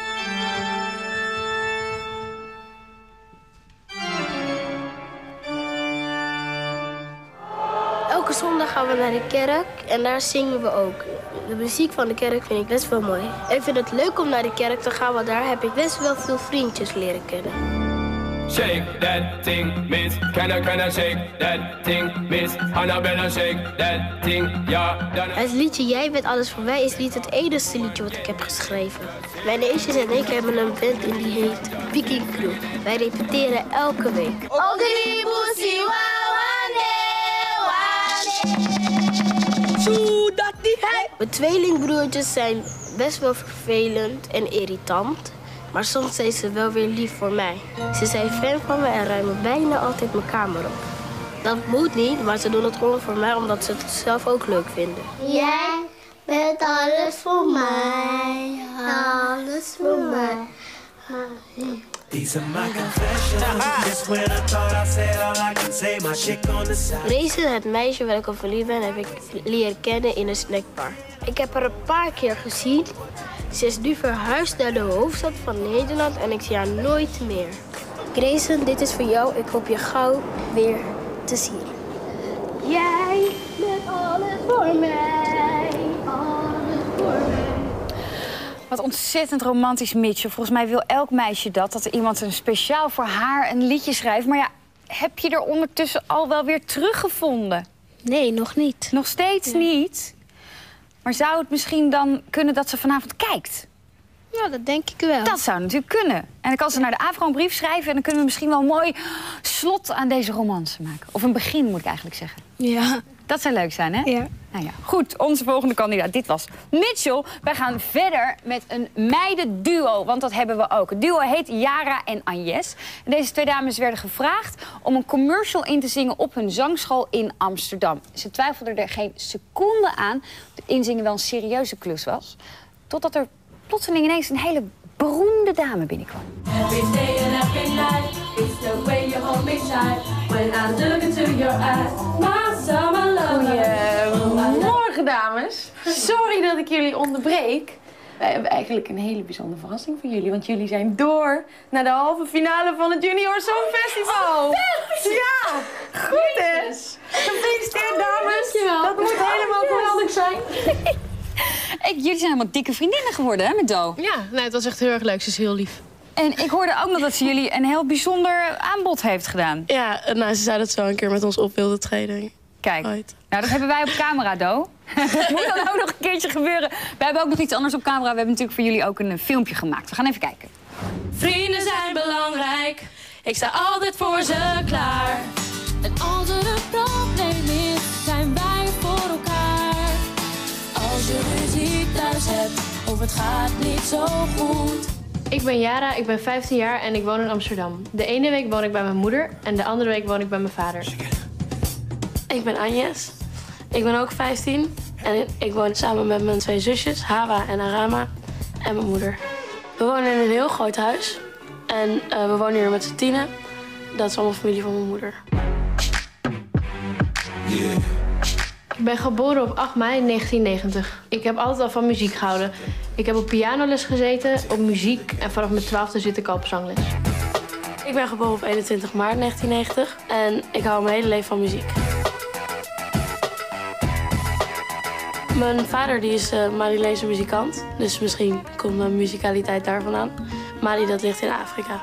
Elke zondag gaan we naar de kerk en daar zingen we ook. De muziek van de kerk vind ik best wel mooi. Ik vind het leuk om naar de kerk te gaan, want daar heb ik best wel veel vriendjes leren kennen. Shake that thing, miss. Can I, can I shake that thing, miss? Annabella, shake that thing, ja. Yeah, het liedje Jij bent alles voor mij is niet het enige liedje wat ik heb geschreven. Mijn neefjes en ik hebben een band en die heet Viking Crew. Wij repeteren elke week. Mijn tweelingbroertjes zijn best wel vervelend en irritant. Maar soms zijn ze wel weer lief voor mij. Ze zijn fan van me en ruimen bijna altijd mijn kamer op. Dat moet niet, maar ze doen het gewoon voor mij omdat ze het zelf ook leuk vinden. Jij bent alles voor mij, alles voor mij. These are my confessions. Just when I thought I said all I can say, my chick on the side. Grace, het meisje waar ik op verliefd ben, heb ik leren kennen in een snackbar. Ik heb haar een paar keer gezien. Ze is nu verhuisd naar de hoofdstad van Nederland en ik zie haar nooit meer. Grace, dit is voor jou. Ik hoop je gauw weer te zien. Jij bent alles voor mij, alles voor mij. Wat ontzettend romantisch, Mitchell. Volgens mij wil elk meisje dat, dat er iemand een speciaal voor haar een liedje schrijft. Maar ja, heb je er ondertussen al wel weer teruggevonden? Nee, nog niet. Nog steeds nee. niet? Maar zou het misschien dan kunnen dat ze vanavond kijkt? Ja, dat denk ik wel. Dat zou natuurlijk kunnen. En dan kan ze naar de AVRO een brief schrijven en dan kunnen we misschien wel een mooi slot aan deze romance maken. Of een begin, moet ik eigenlijk zeggen. Ja. Dat zou leuk zijn, hè? Ja. Nou ja, goed, onze volgende kandidaat. Dit was Mitchell. Wij gaan verder met een meidenduo, want dat hebben we ook. Het duo heet Yara en Agnes. En deze twee dames werden gevraagd om een commercial in te zingen op hun zangschool in Amsterdam. Ze twijfelden er geen seconde aan dat inzingen wel een serieuze klus was. Totdat er plotseling ineens een hele beroemde dame binnenkwam. Every day and every night, it's the way you hold me tight. When I look into your eyes, my summer lover. Goedemorgen, dames. Sorry dat ik jullie onderbreek. Wij hebben eigenlijk een hele bijzondere verrassing voor jullie. Want jullie zijn door naar de halve finale van het Junior Songfestival. Oh, ja, goed hè? Gefeliciteerd, dames. Dankjewel. Dat moet helemaal geweldig zijn. Ik, jullie zijn helemaal dikke vriendinnen geworden, hè, met Do? Ja, nou, het was echt heel erg leuk. Ze is heel lief. En ik hoorde ook nog dat ze jullie een heel bijzonder aanbod heeft gedaan. Ja, nou, ze zei dat ze wel een keer met ons op wilde treden. Kijk, Ooit. nou, dat hebben wij op camera, Do. Dat moet dan ook nog een keertje gebeuren. We hebben ook nog iets anders op camera. We hebben natuurlijk voor jullie ook een uh, filmpje gemaakt. We gaan even kijken. Vrienden zijn belangrijk, ik sta altijd voor ze klaar. En als er een probleem is, zijn wij voor elkaar. Als je ruzie thuis hebt, of het gaat niet zo goed. Ik ben Yara, ik ben vijftien jaar en ik woon in Amsterdam. De ene week woon ik bij mijn moeder en de andere week woon ik bij mijn vader. Ik ben Agnes. Ik ben ook vijftien en ik woon samen met mijn twee zusjes, Hawa en Arama, en mijn moeder. We wonen in een heel groot huis en uh, we wonen hier met z'n tienen. Dat is allemaal familie van mijn moeder. Yeah. Ik ben geboren op acht mei negentien negentig. Ik heb altijd al van muziek gehouden. Ik heb op pianoles gezeten, op muziek en vanaf mijn twaalfde zit ik al op zangles. Ik ben geboren op eenentwintig maart negentien negentig en ik hou mijn hele leven van muziek. Mijn vader die is uh, Marilese muzikant, dus misschien komt mijn muzikaliteit daar vandaan. Mali, dat ligt in Afrika.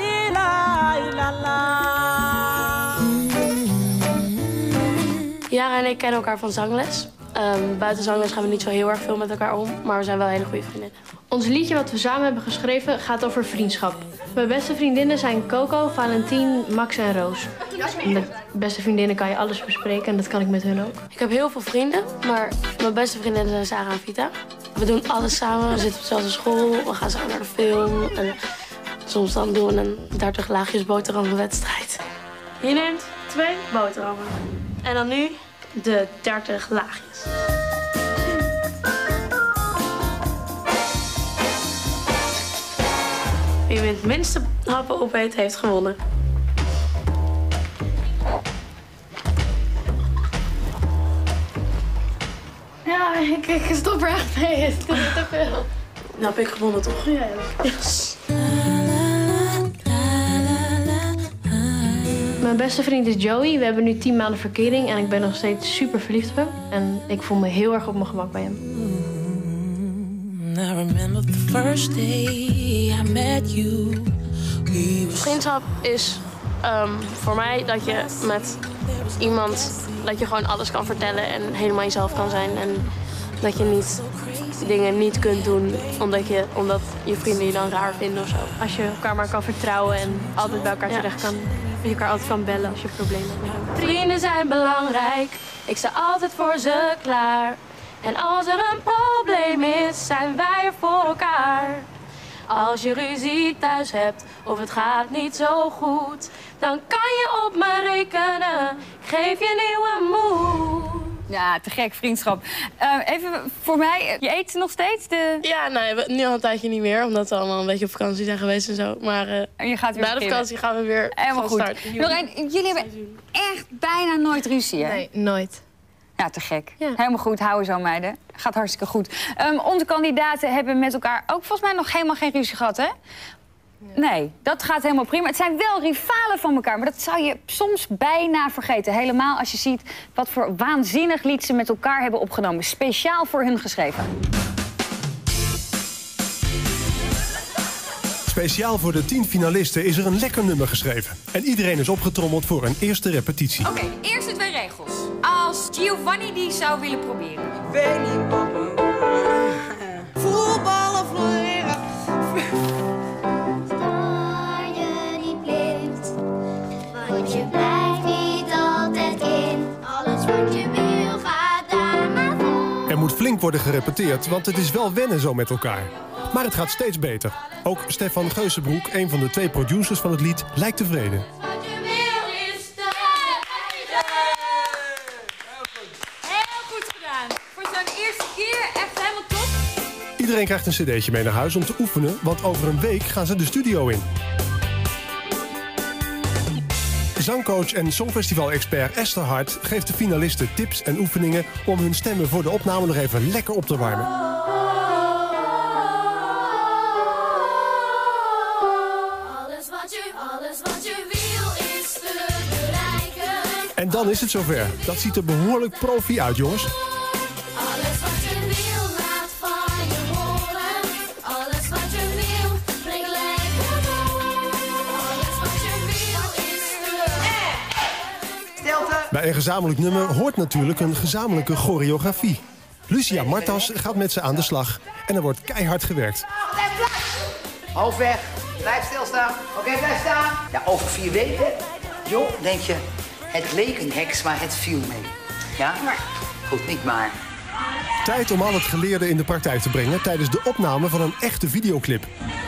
Yara en ik kennen elkaar van zangles. Um, buiten zangles gaan we niet zo heel erg veel met elkaar om, maar we zijn wel hele goede vriendinnen. Ons liedje wat we samen hebben geschreven gaat over vriendschap. Mijn beste vriendinnen zijn Coco, Valentien, Max en Roos. Met beste vriendinnen kan je alles bespreken en dat kan ik met hun ook. Ik heb heel veel vrienden, maar mijn beste vriendinnen zijn Sarah en Vita. We doen alles samen, we zitten op dezelfde school, we gaan samen naar de film. En soms dan doen we een dertig laagjes boterhammenwedstrijd. Je neemt twee boterhammen. En dan nu de dertig laagjes. Wie het minste happen opeet, heeft gewonnen. Ja, ik, ik stop er echt mee. Het is te veel. Nou heb ik gewonnen, toch? Ja. Yes. Mijn beste vriend is Joey. We hebben nu tien maanden verkering en ik ben nog steeds super verliefd op hem. En ik voel me heel erg op mijn gemak bij hem. I remember the first day I met you. Vriendschap is um, voor mij dat je met iemand, dat je gewoon alles kan vertellen en helemaal jezelf kan zijn. En dat je niet dingen niet kunt doen omdat je, omdat je vrienden je dan raar vinden of zo. Als je elkaar maar kan vertrouwen en altijd bij elkaar terecht kan. Dat je elkaar altijd kan bellen als je problemen hebt. Vrienden zijn belangrijk, ik sta altijd voor ze klaar. En als er een probleem is, zijn wij er voor elkaar. Als je ruzie thuis hebt of het gaat niet zo goed, dan kan je op me rekenen. Ik geef je nieuwe moed. Ja, te gek, vriendschap. Uh, even voor mij, je eet nog steeds de... Ja, nee, we, nu al een tijdje niet meer, omdat we allemaal een beetje op vakantie zijn geweest en zo. Maar uh, en je gaat weer na de vakantie gaan we weer helemaal goed. Start. Nog een, jullie hebben echt bijna nooit ruzie, hè? Nee, nooit. Ja, te gek. Ja. Helemaal goed, houden zo, meiden. Gaat hartstikke goed. Um, onze kandidaten hebben met elkaar ook volgens mij nog helemaal geen ruzie gehad, hè? Nee, dat gaat helemaal prima. Het zijn wel rivalen van elkaar, maar dat zou je soms bijna vergeten. Helemaal als je ziet wat voor waanzinnig lied ze met elkaar hebben opgenomen. Speciaal voor hun geschreven. Speciaal voor de tien finalisten is er een lekker nummer geschreven. En iedereen is opgetrommeld voor een eerste repetitie. Oké, okay, eerste twee regels. Als Giovanni die zou willen proberen. Ik weet niet wat voetballen floreren. Sta je niet blind, want je blijft niet altijd kind. Alles wat je wil gaat daar maar voor. Er moet flink worden gerepeteerd, want het is wel wennen zo met elkaar. Maar het gaat steeds beter. Ook Stefan Geuzenbroek, een van de twee producers van het lied, lijkt tevreden. Heel goed gedaan. Voor zo'n eerste keer echt helemaal top. Iedereen krijgt een cd'tje mee naar huis om te oefenen, want over een week gaan ze de studio in. Zangcoach en songfestival-expert Esther Hart geeft de finalisten tips en oefeningen om hun stemmen voor de opname nog even lekker op te warmen. En dan is het zover. Dat ziet er behoorlijk profi uit, jongens. Alles wat je wil, laat van je horen. Alles wat je wil, breng lekker door. Alles wat je wil is de... Stilte! Bij een gezamenlijk nummer hoort natuurlijk een gezamenlijke choreografie. Lucia Martas gaat met ze aan de slag. En er wordt keihard gewerkt. Hoofd weg. Blijf stilstaan. Oké, okay, blijf staan. Ja, over vier weken, joh, denk je... Het leek een heks, maar het viel mee. Ja? Goed, niet maar. Tijd om al het geleerde in de praktijk te brengen tijdens de opname van een echte videoclip.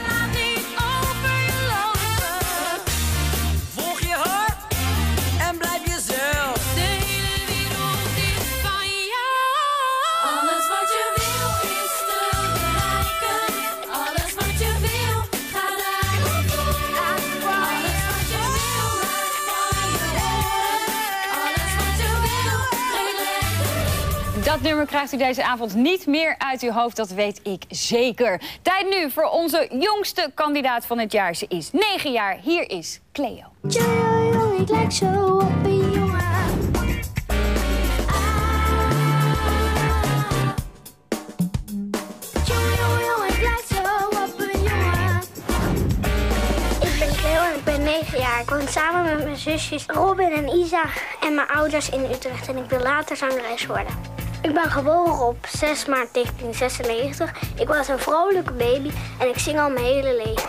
Volg je hart en blijf jezelf. De hele wereld is van jou. Alles wat je wil is te bereiken. Alles wat je wil, ga daar naartoe. Alles wat je wil, laat van je horen. Alles wat je wil, breng lekker. Dat nummer krijgt u deze avond niet meer uit uw hoofd, dat weet ik zeker. Tijd nu voor onze jongste kandidaat van het jaar. Ze is negen jaar. Hier is Cleo. Jojo, ik lijk zo op een jongen. Jojo, ik lijk zo op een jongen. Ik ben Cleo en ik ben negen jaar. Ik woon samen met mijn zusjes Robin en Isa en mijn ouders in Utrecht. En ik wil later zangeres worden. Ik ben geboren op zes maart negentien zesennegentig. Ik was een vrolijke baby en ik zing al mijn hele leven.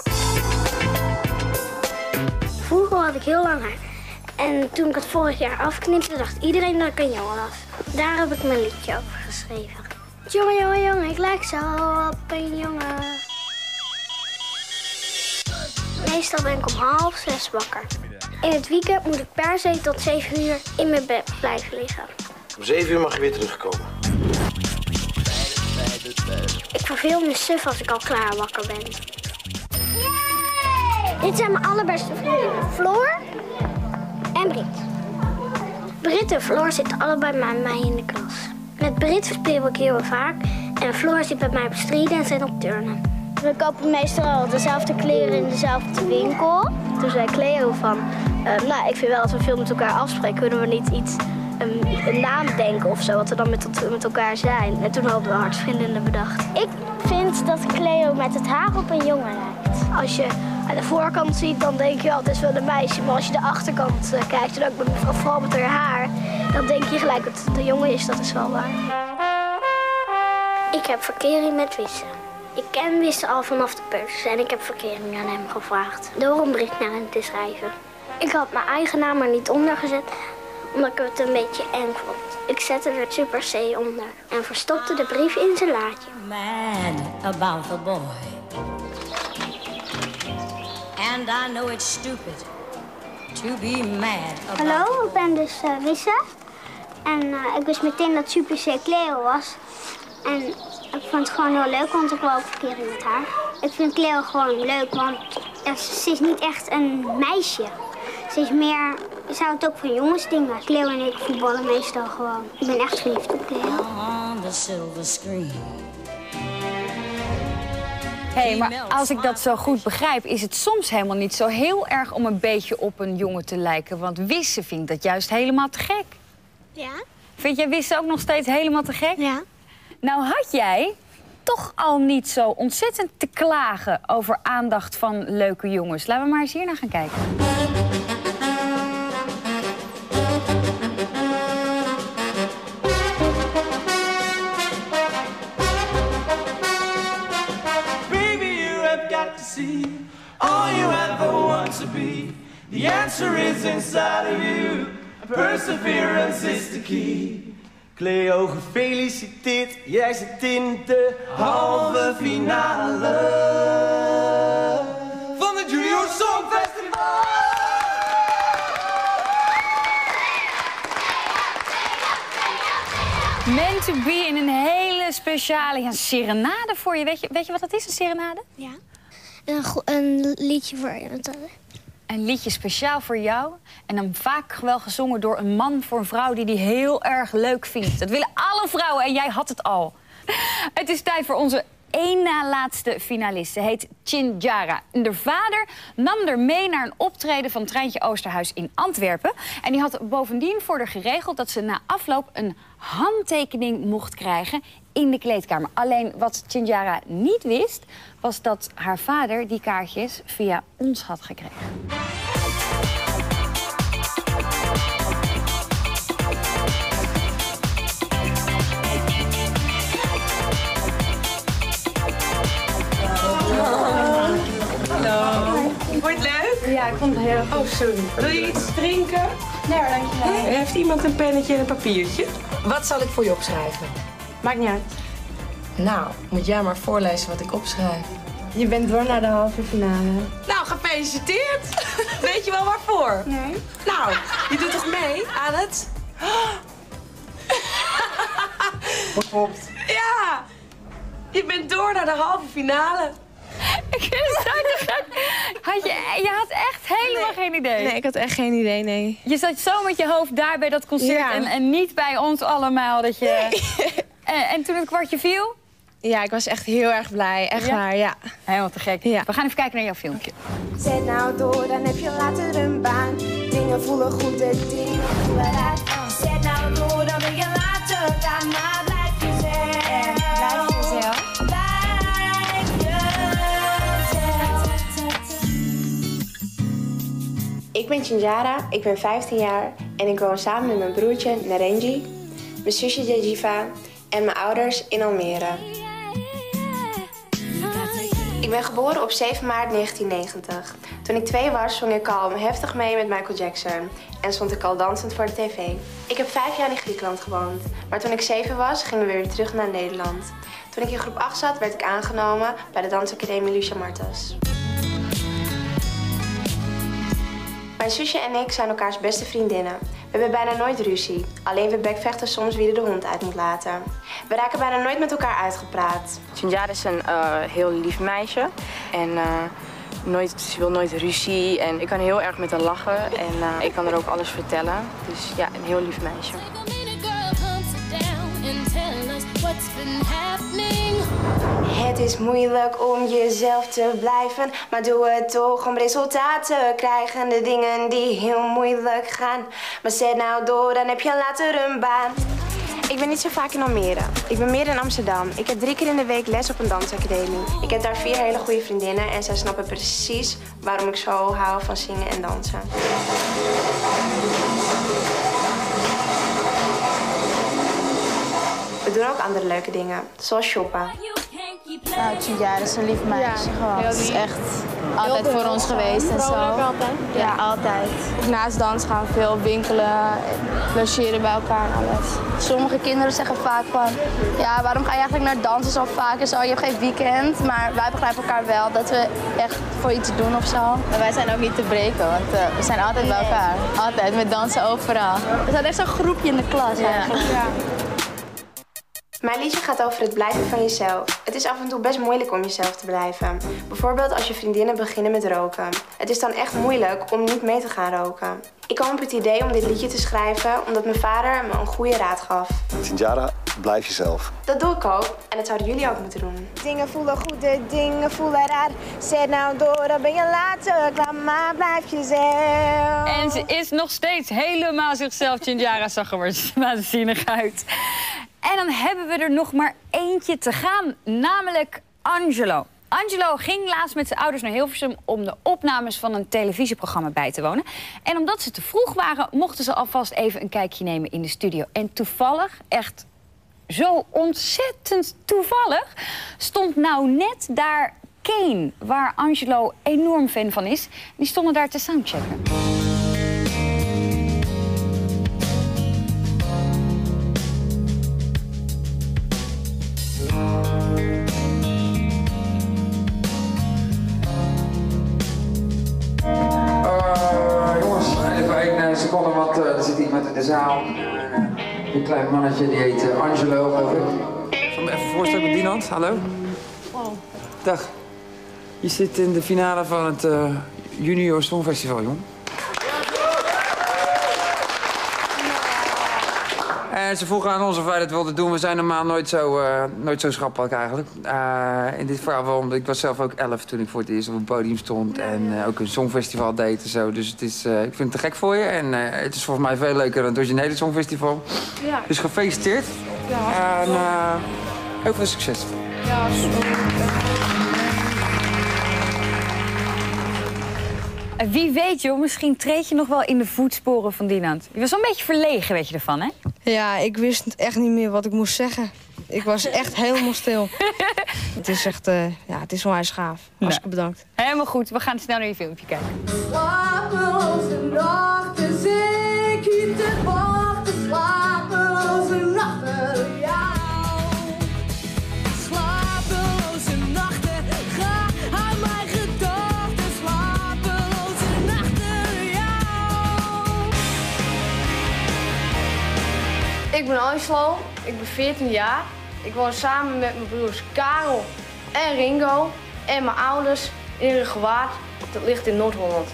Vroeger had ik heel lang haar. En toen ik het vorig jaar afknipte, dacht iedereen dat ik een jongen was. Daar heb ik mijn liedje over geschreven. Jongen, jongen, jongen, ik lijk zo op een jongen. Meestal ben ik om half zes wakker. In het weekend moet ik per se tot zeven uur in mijn bed blijven liggen. Om zeven uur mag je weer terugkomen. Ik verveel me suf als ik al klaar wakker ben. Yay! Dit zijn mijn allerbeste vriendinnen. Floor en Brit. Brit en Floor zitten allebei met mij in de klas. Met Brit speel ik heel vaak. En Floor zit met mij op strijden en zijn op turnen. We kopen meestal dezelfde kleren in dezelfde winkel. Toen zei Cleo van, uh, nou, ik vind wel dat we veel met elkaar afspreken. Kunnen we niet iets, um, een naam denken of zo, wat we dan met, met elkaar zijn. En toen hadden we hartsvriendinnen bedacht. Ik vind dat Cleo met het haar op een jongen lijkt. Als je aan de voorkant ziet, dan denk je altijd wel een meisje. Maar als je de achterkant uh, kijkt, en ook met, vooral met haar haar, dan denk je gelijk dat het een jongen is. Dat is wel waar. Ik heb verkering met Wisse. Ik ken Wisse al vanaf de peuters en ik heb verkering aan hem gevraagd. Door een bericht naar hem te schrijven. Ik had mijn eigen naam er niet onder gezet, omdat ik het een beetje eng vond. Ik zette er Super C onder en verstopte de brief in zijn laadje. Mad about the boy. And I know it's stupid to be mad about. Hallo, ik ben dus uh, Wisse. En uh, ik wist meteen dat Super C Cleo was. En ik vond het gewoon heel leuk, want ik wou ook verkering met haar. Ik vind Cleo gewoon leuk, want ze is niet echt een meisje. Ze is meer, ze houdt ook van jongensdingen. Cleo en ik voetballen meestal gewoon. Ik ben echt verliefd op Cleo. On the silver screen. Hé, hey, maar als ik dat zo goed begrijp, is het soms helemaal niet zo heel erg om een beetje op een jongen te lijken. Want Wisse vindt dat juist helemaal te gek. Ja? Vind jij Wisse ook nog steeds helemaal te gek? Ja. Nou had jij toch al niet zo ontzettend te klagen over aandacht van leuke jongens. Laten we maar eens hier naar gaan kijken. Baby, you have got to see all you ever want to be. The answer is inside of you. Perseverance is the key. Cleo, gefeliciteerd, jij zit in de halve finale van het Junior Songfestival. Meant to be in een hele speciale ja, serenade voor je. Weet je. Weet je wat dat is, een serenade? Ja. Een, een liedje voor je natuurlijk. Een liedje speciaal voor jou. En dan vaak wel gezongen door een man voor een vrouw die die heel erg leuk vindt. Dat willen alle vrouwen en jij had het al. Het is tijd voor onze één na laatste finalist. Ze heet Chinjara. En haar vader nam haar mee naar een optreden van Treintje Oosterhuis in Antwerpen. En die had bovendien voor haar geregeld dat ze na afloop een handtekening mocht krijgen in de kleedkamer. Alleen wat Chinjara niet wist, was dat haar vader die kaartjes via ons had gekregen. Hallo. Vond je het leuk? Ja, ik vond het heel goed. Oh, sorry. Wil je iets drinken? Nee, dankjewel. Heeft iemand een pennetje en een papiertje? Wat zal ik voor je opschrijven? Maakt niet uit. Nou, moet jij maar voorlezen wat ik opschrijf. Je bent door naar de halve finale. Nou, gefeliciteerd! Weet je wel waarvoor? Nee. Nou, je doet toch mee aan het... Bijvoorbeeld. Ja! Je bent door naar de halve finale. Ik vind het zo te gek. Had je, je had echt helemaal nee. geen idee? Nee, ik had echt geen idee, nee. Je zat zo met je hoofd daar bij dat concert ja. en, en niet bij ons allemaal. Dat je... Nee. En, en toen het kwartje viel? Ja, ik was echt heel erg blij. Echt ja? waar, ja. Helemaal te gek. Ja. We gaan even kijken naar jouw filmpje. Zet nou door, dan heb je later een baan. Dingen voelen goed, de dingen voelen raar. Zet nou door, dan ben je later gaan. Maar blijf jezelf. Blijf jezelf. Blijf jezelf. Ik ben Chinjara, ik ben vijftien jaar en ik woon samen met mijn broertje Narenji, mijn zusje Jejiva en mijn ouders in Almere. Ik ben geboren op zeven maart negentien negentig. Toen ik twee was, zong ik al heftig mee met Michael Jackson en stond ik al dansend voor de tv. Ik heb vijf jaar in Griekenland gewoond, maar toen ik zeven was, gingen we weer terug naar Nederland. Toen ik in groep acht zat, werd ik aangenomen bij de dansacademie Lucia Martens. Mijn zusje en ik zijn elkaars beste vriendinnen. We hebben bijna nooit ruzie. Alleen we bekvechten soms wie er de hond uit moet laten. We raken bijna nooit met elkaar uitgepraat. Chinjara is een uh, heel lief meisje. En uh, nooit, ze wil nooit ruzie. En ik kan heel erg met haar lachen. En uh, ik kan haar ook alles vertellen. Dus ja, een heel lief meisje. Het is moeilijk om jezelf te blijven, maar doe het toch om resultaat te krijgen. De dingen die heel moeilijk gaan, maar zet nou door, dan heb je later een baan. Ik ben niet zo vaak in Almere. Ik ben meer in Amsterdam. Ik heb drie keer in de week les op een dansacademie. Ik heb daar vier hele goede vriendinnen en zij snappen precies waarom ik zo hou van zingen en dansen. We doen ook andere leuke dingen, zoals shoppen. Nou, Tjinjara is een lief meisje. Gewoon. Het is echt altijd voor ons geweest en zo. Altijd? Ja, altijd. Naast dans gaan we veel winkelen, logeren bij elkaar en alles. Sommige kinderen zeggen vaak van, ja, waarom ga je eigenlijk naar dansen zo vaak en zo? Je hebt geen weekend, maar wij begrijpen elkaar wel dat we echt voor iets doen of zo. Maar wij zijn ook niet te breken, want uh, we zijn altijd bij elkaar. Altijd, met dansen overal. We zijn echt zo'n groepje in de klas eigenlijk. Ja. Mijn liedje gaat over het blijven van jezelf. Het is af en toe best moeilijk om jezelf te blijven. Bijvoorbeeld als je vriendinnen beginnen met roken. Het is dan echt moeilijk om niet mee te gaan roken. Ik kwam op het idee om dit liedje te schrijven omdat mijn vader me een goede raad gaf. Tjinjara, blijf jezelf. Dat doe ik ook en dat zouden jullie ook moeten doen. Dingen voelen goed, de dingen voelen raar. Zet nou door, dan ben je later klaar, maar blijf jezelf. En ze is nog steeds helemaal zichzelf. Tjinjara zag er waanzinnig uit. En dan hebben we er nog maar eentje te gaan, namelijk Angelo. Angelo ging laatst met zijn ouders naar Hilversum om de opnames van een televisieprogramma bij te wonen. En omdat ze te vroeg waren, mochten ze alvast even een kijkje nemen in de studio. En toevallig, echt zo ontzettend toevallig, stond nou net daar Kane, waar Angelo enorm fan van is. Die stonden daar te soundchecken. Seconde, want uh, er zit iemand in de zaal. Uh, een klein mannetje, die heet uh, Angelo, geloof ik. Zal me even voorstellen met Dinant, hallo. Wow. Dag. Je zit in de finale van het uh, Junior Songfestival, jong. En ze vroegen aan ons of wij dat wilden doen. We zijn normaal nooit zo, uh, nooit zo schappelijk eigenlijk. Uh, in dit verhaal wel, omdat ik was zelf ook elf toen ik voor het eerst op het podium stond. En uh, ook een songfestival deed en zo. Dus het is, uh, ik vind het te gek voor je. En uh, het is volgens mij veel leuker dan het originele songfestival. Ja. Dus gefeliciteerd. Ja, en uh, heel veel succes. Ja, Wie weet, joh, misschien treed je nog wel in de voetsporen van Dinant. Je was wel een beetje verlegen, weet je ervan, hè? Ja, ik wist echt niet meer wat ik moest zeggen. Ik was echt helemaal stil. Het is echt, uh, ja, het is onwijs gaaf. Hartstikke bedankt. Helemaal goed, we gaan snel naar je filmpje kijken. Slapeloze nachten, ik hier te wachten. Slapeloze nachten, ja. Slapeloze nachten, ga aan mijn gedachten. Slapeloze nachten, ja. Ik ben Angelo, ik ben veertien jaar. Ik woon samen met mijn broers Karel en Ringo en mijn ouders in Ruggewaard. Dat ligt in Noord-Holland.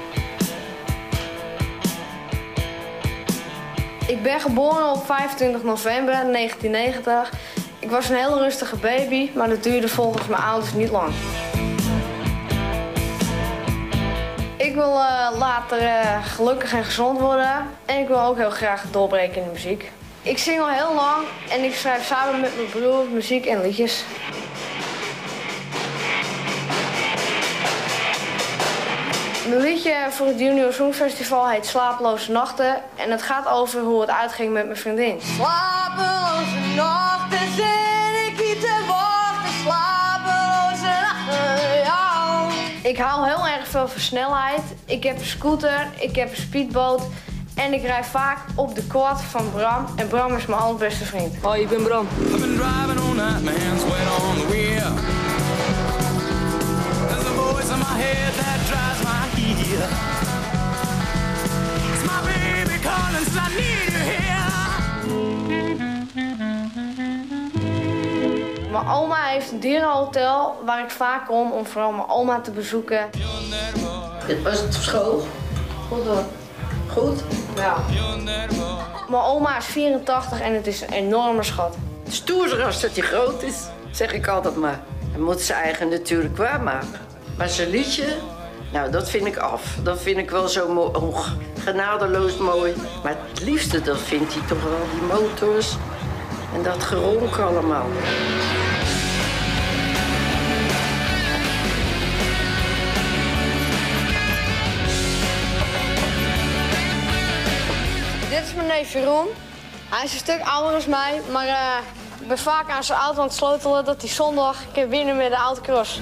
Ik ben geboren op vijfentwintig november negentien negentig. Ik was een hele rustige baby, maar dat duurde volgens mijn ouders niet lang. Ik wil uh, later uh, gelukkig en gezond worden en ik wil ook heel graag doorbreken in de muziek. Ik zing al heel lang en ik schrijf samen met mijn broer muziek en liedjes. Mijn liedje voor het Junior Songfestival heet Slapeloze Nachten en het gaat over hoe het uitging met mijn vriendin. Slapeloze nachten, zit ik hier te wachten. Slapeloze nachten, ja. Ik hou heel erg veel van snelheid. Ik heb een scooter, ik heb een speedboot. En ik rijd vaak op de quad van Bram. En Bram is mijn allerbeste vriend. Hoi, ik ben Bram. I've been driving all night, my hands wet on the wheel. There's a voice in my head that drives my heel. It's my baby calling, so I need you here. Mijn oma heeft een dierenhotel waar ik vaak kom om vooral mijn oma te bezoeken. Was het op school? Goed hoor. Goed? Ja. Mijn oma is vierentachtig en het is een enorme schat. Stoerder als dat hij groot is, zeg ik altijd maar. Hij moet zijn eigen natuurlijk waarmaken. Maar zijn liedje, nou dat vind ik af. Dat vind ik wel zo mooi, oh, genadeloos mooi. Maar het liefste, dat vindt hij toch wel die motors en dat geronk allemaal. Dit is mijn neef Jeroen. Hij is een stuk ouder dan mij, maar uh, ik ben vaak aan zijn auto aan het sleutelen dat hij zondag een keer winnen met de autocross.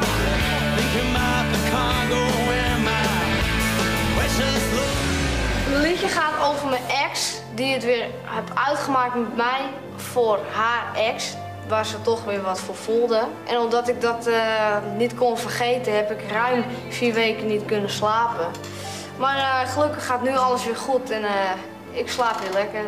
Het liedje gaat over mijn ex, die het weer heeft uitgemaakt met mij voor haar ex, waar ze toch weer wat voor voelde. En omdat ik dat uh, niet kon vergeten, heb ik ruim vier weken niet kunnen slapen. Maar uh, gelukkig gaat nu alles weer goed en uh, ik slaap weer lekker.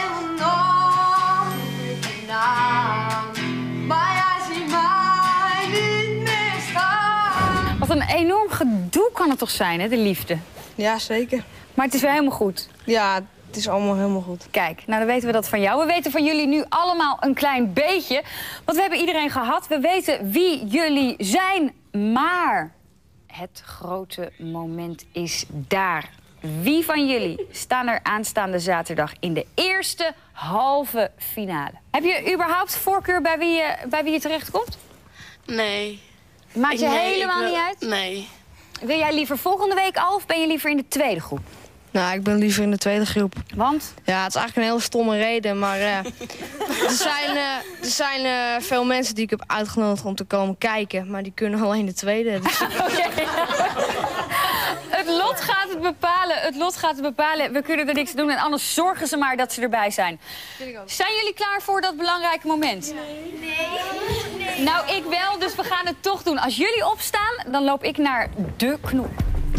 Wat een enorm gedoe kan het toch zijn, hè, de liefde? Ja, zeker. Maar het is weer helemaal goed. Ja, het is allemaal helemaal goed. Kijk, nou dan weten we dat van jou. We weten van jullie nu allemaal een klein beetje. Want we hebben iedereen gehad. We weten wie jullie zijn. Maar het grote moment is daar. Wie van jullie staan er aanstaande zaterdag in de eerste halve finale? Heb je überhaupt voorkeur bij wie je, bij wie je terechtkomt? Nee. Maakt je nee, helemaal wil, niet uit? Nee. Wil jij liever volgende week al of ben je liever in de tweede groep? Nou, ik ben liever in de tweede groep. Want? Ja, het is eigenlijk een hele stomme reden, maar uh, er zijn, uh, er zijn uh, veel mensen die ik heb uitgenodigd om te komen kijken, maar die kunnen alleen de tweede. Dus... Okay. Het lot gaat het bepalen, het lot gaat het bepalen. We kunnen er niks aan doen en anders zorgen ze maar dat ze erbij zijn. Zijn jullie klaar voor dat belangrijke moment? Nee. Nee. Nee. Nou, ik wel, dus we gaan het toch doen. Als jullie opstaan, dan loop ik naar de knop.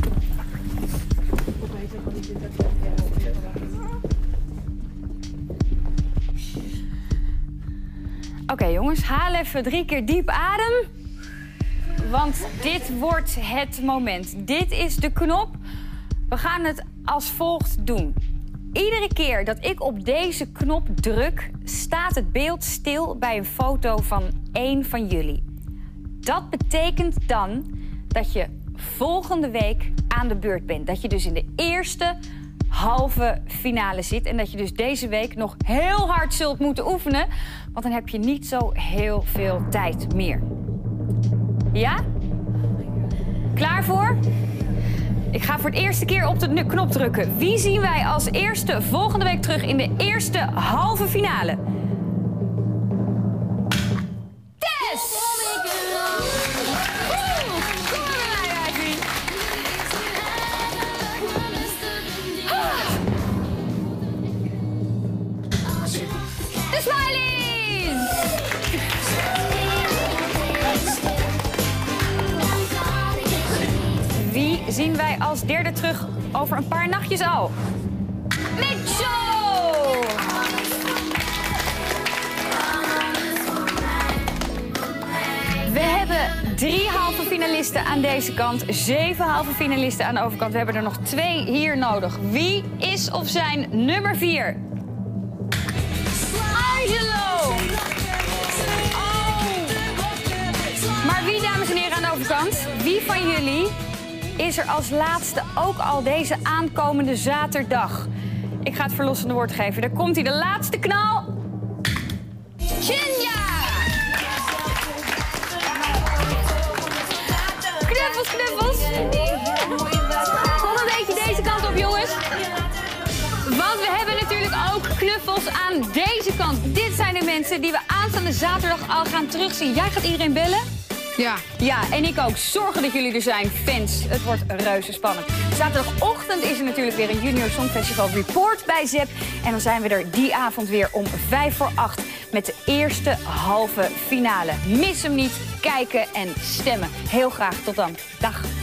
Oké okay, jongens, haal even drie keer diep adem. Want dit wordt het moment. Dit is de knop. We gaan het als volgt doen. Iedere keer dat ik op deze knop druk, staat het beeld stil bij een foto van één van jullie. Dat betekent dan dat je volgende week aan de beurt bent. Dat je dus in de eerste halve finale zit. En dat je dus deze week nog heel hard zult moeten oefenen. Want dan heb je niet zo heel veel tijd meer. Ja? Klaar voor? Ik ga voor het eerste keer op de knop drukken. Wie zien wij als eerste volgende week terug in de eerste halve finale? Tess! De Smileys! Wie zien wij als derde terug over een paar nachtjes al? Mitchell! We hebben drie halve finalisten aan deze kant, zeven halve finalisten aan de overkant. We hebben er nog twee hier nodig. Wie is of zijn nummer vier? Angelo! Oh! Maar wie, dames en heren, aan de overkant? Wie van jullie is er als laatste ook al deze aankomende zaterdag? Ik ga het verlossende woord geven. Daar komt hij, de laatste knal. Jinja! Knuffels, knuffels. Kom een beetje deze kant op, jongens. Want we hebben natuurlijk ook knuffels aan deze kant. Dit zijn de mensen die we aanstaande zaterdag al gaan terugzien. Jij gaat iedereen bellen? Ja. Ja, en ik ook. Zorgen dat jullie er zijn, fans. Het wordt reuze spannend. Zaterdagochtend is er natuurlijk weer een Junior Songfestival Report bij Zep. En dan zijn we er die avond weer om vijf voor acht met de eerste halve finale. Mis hem niet, kijken en stemmen. Heel graag tot dan. Dag.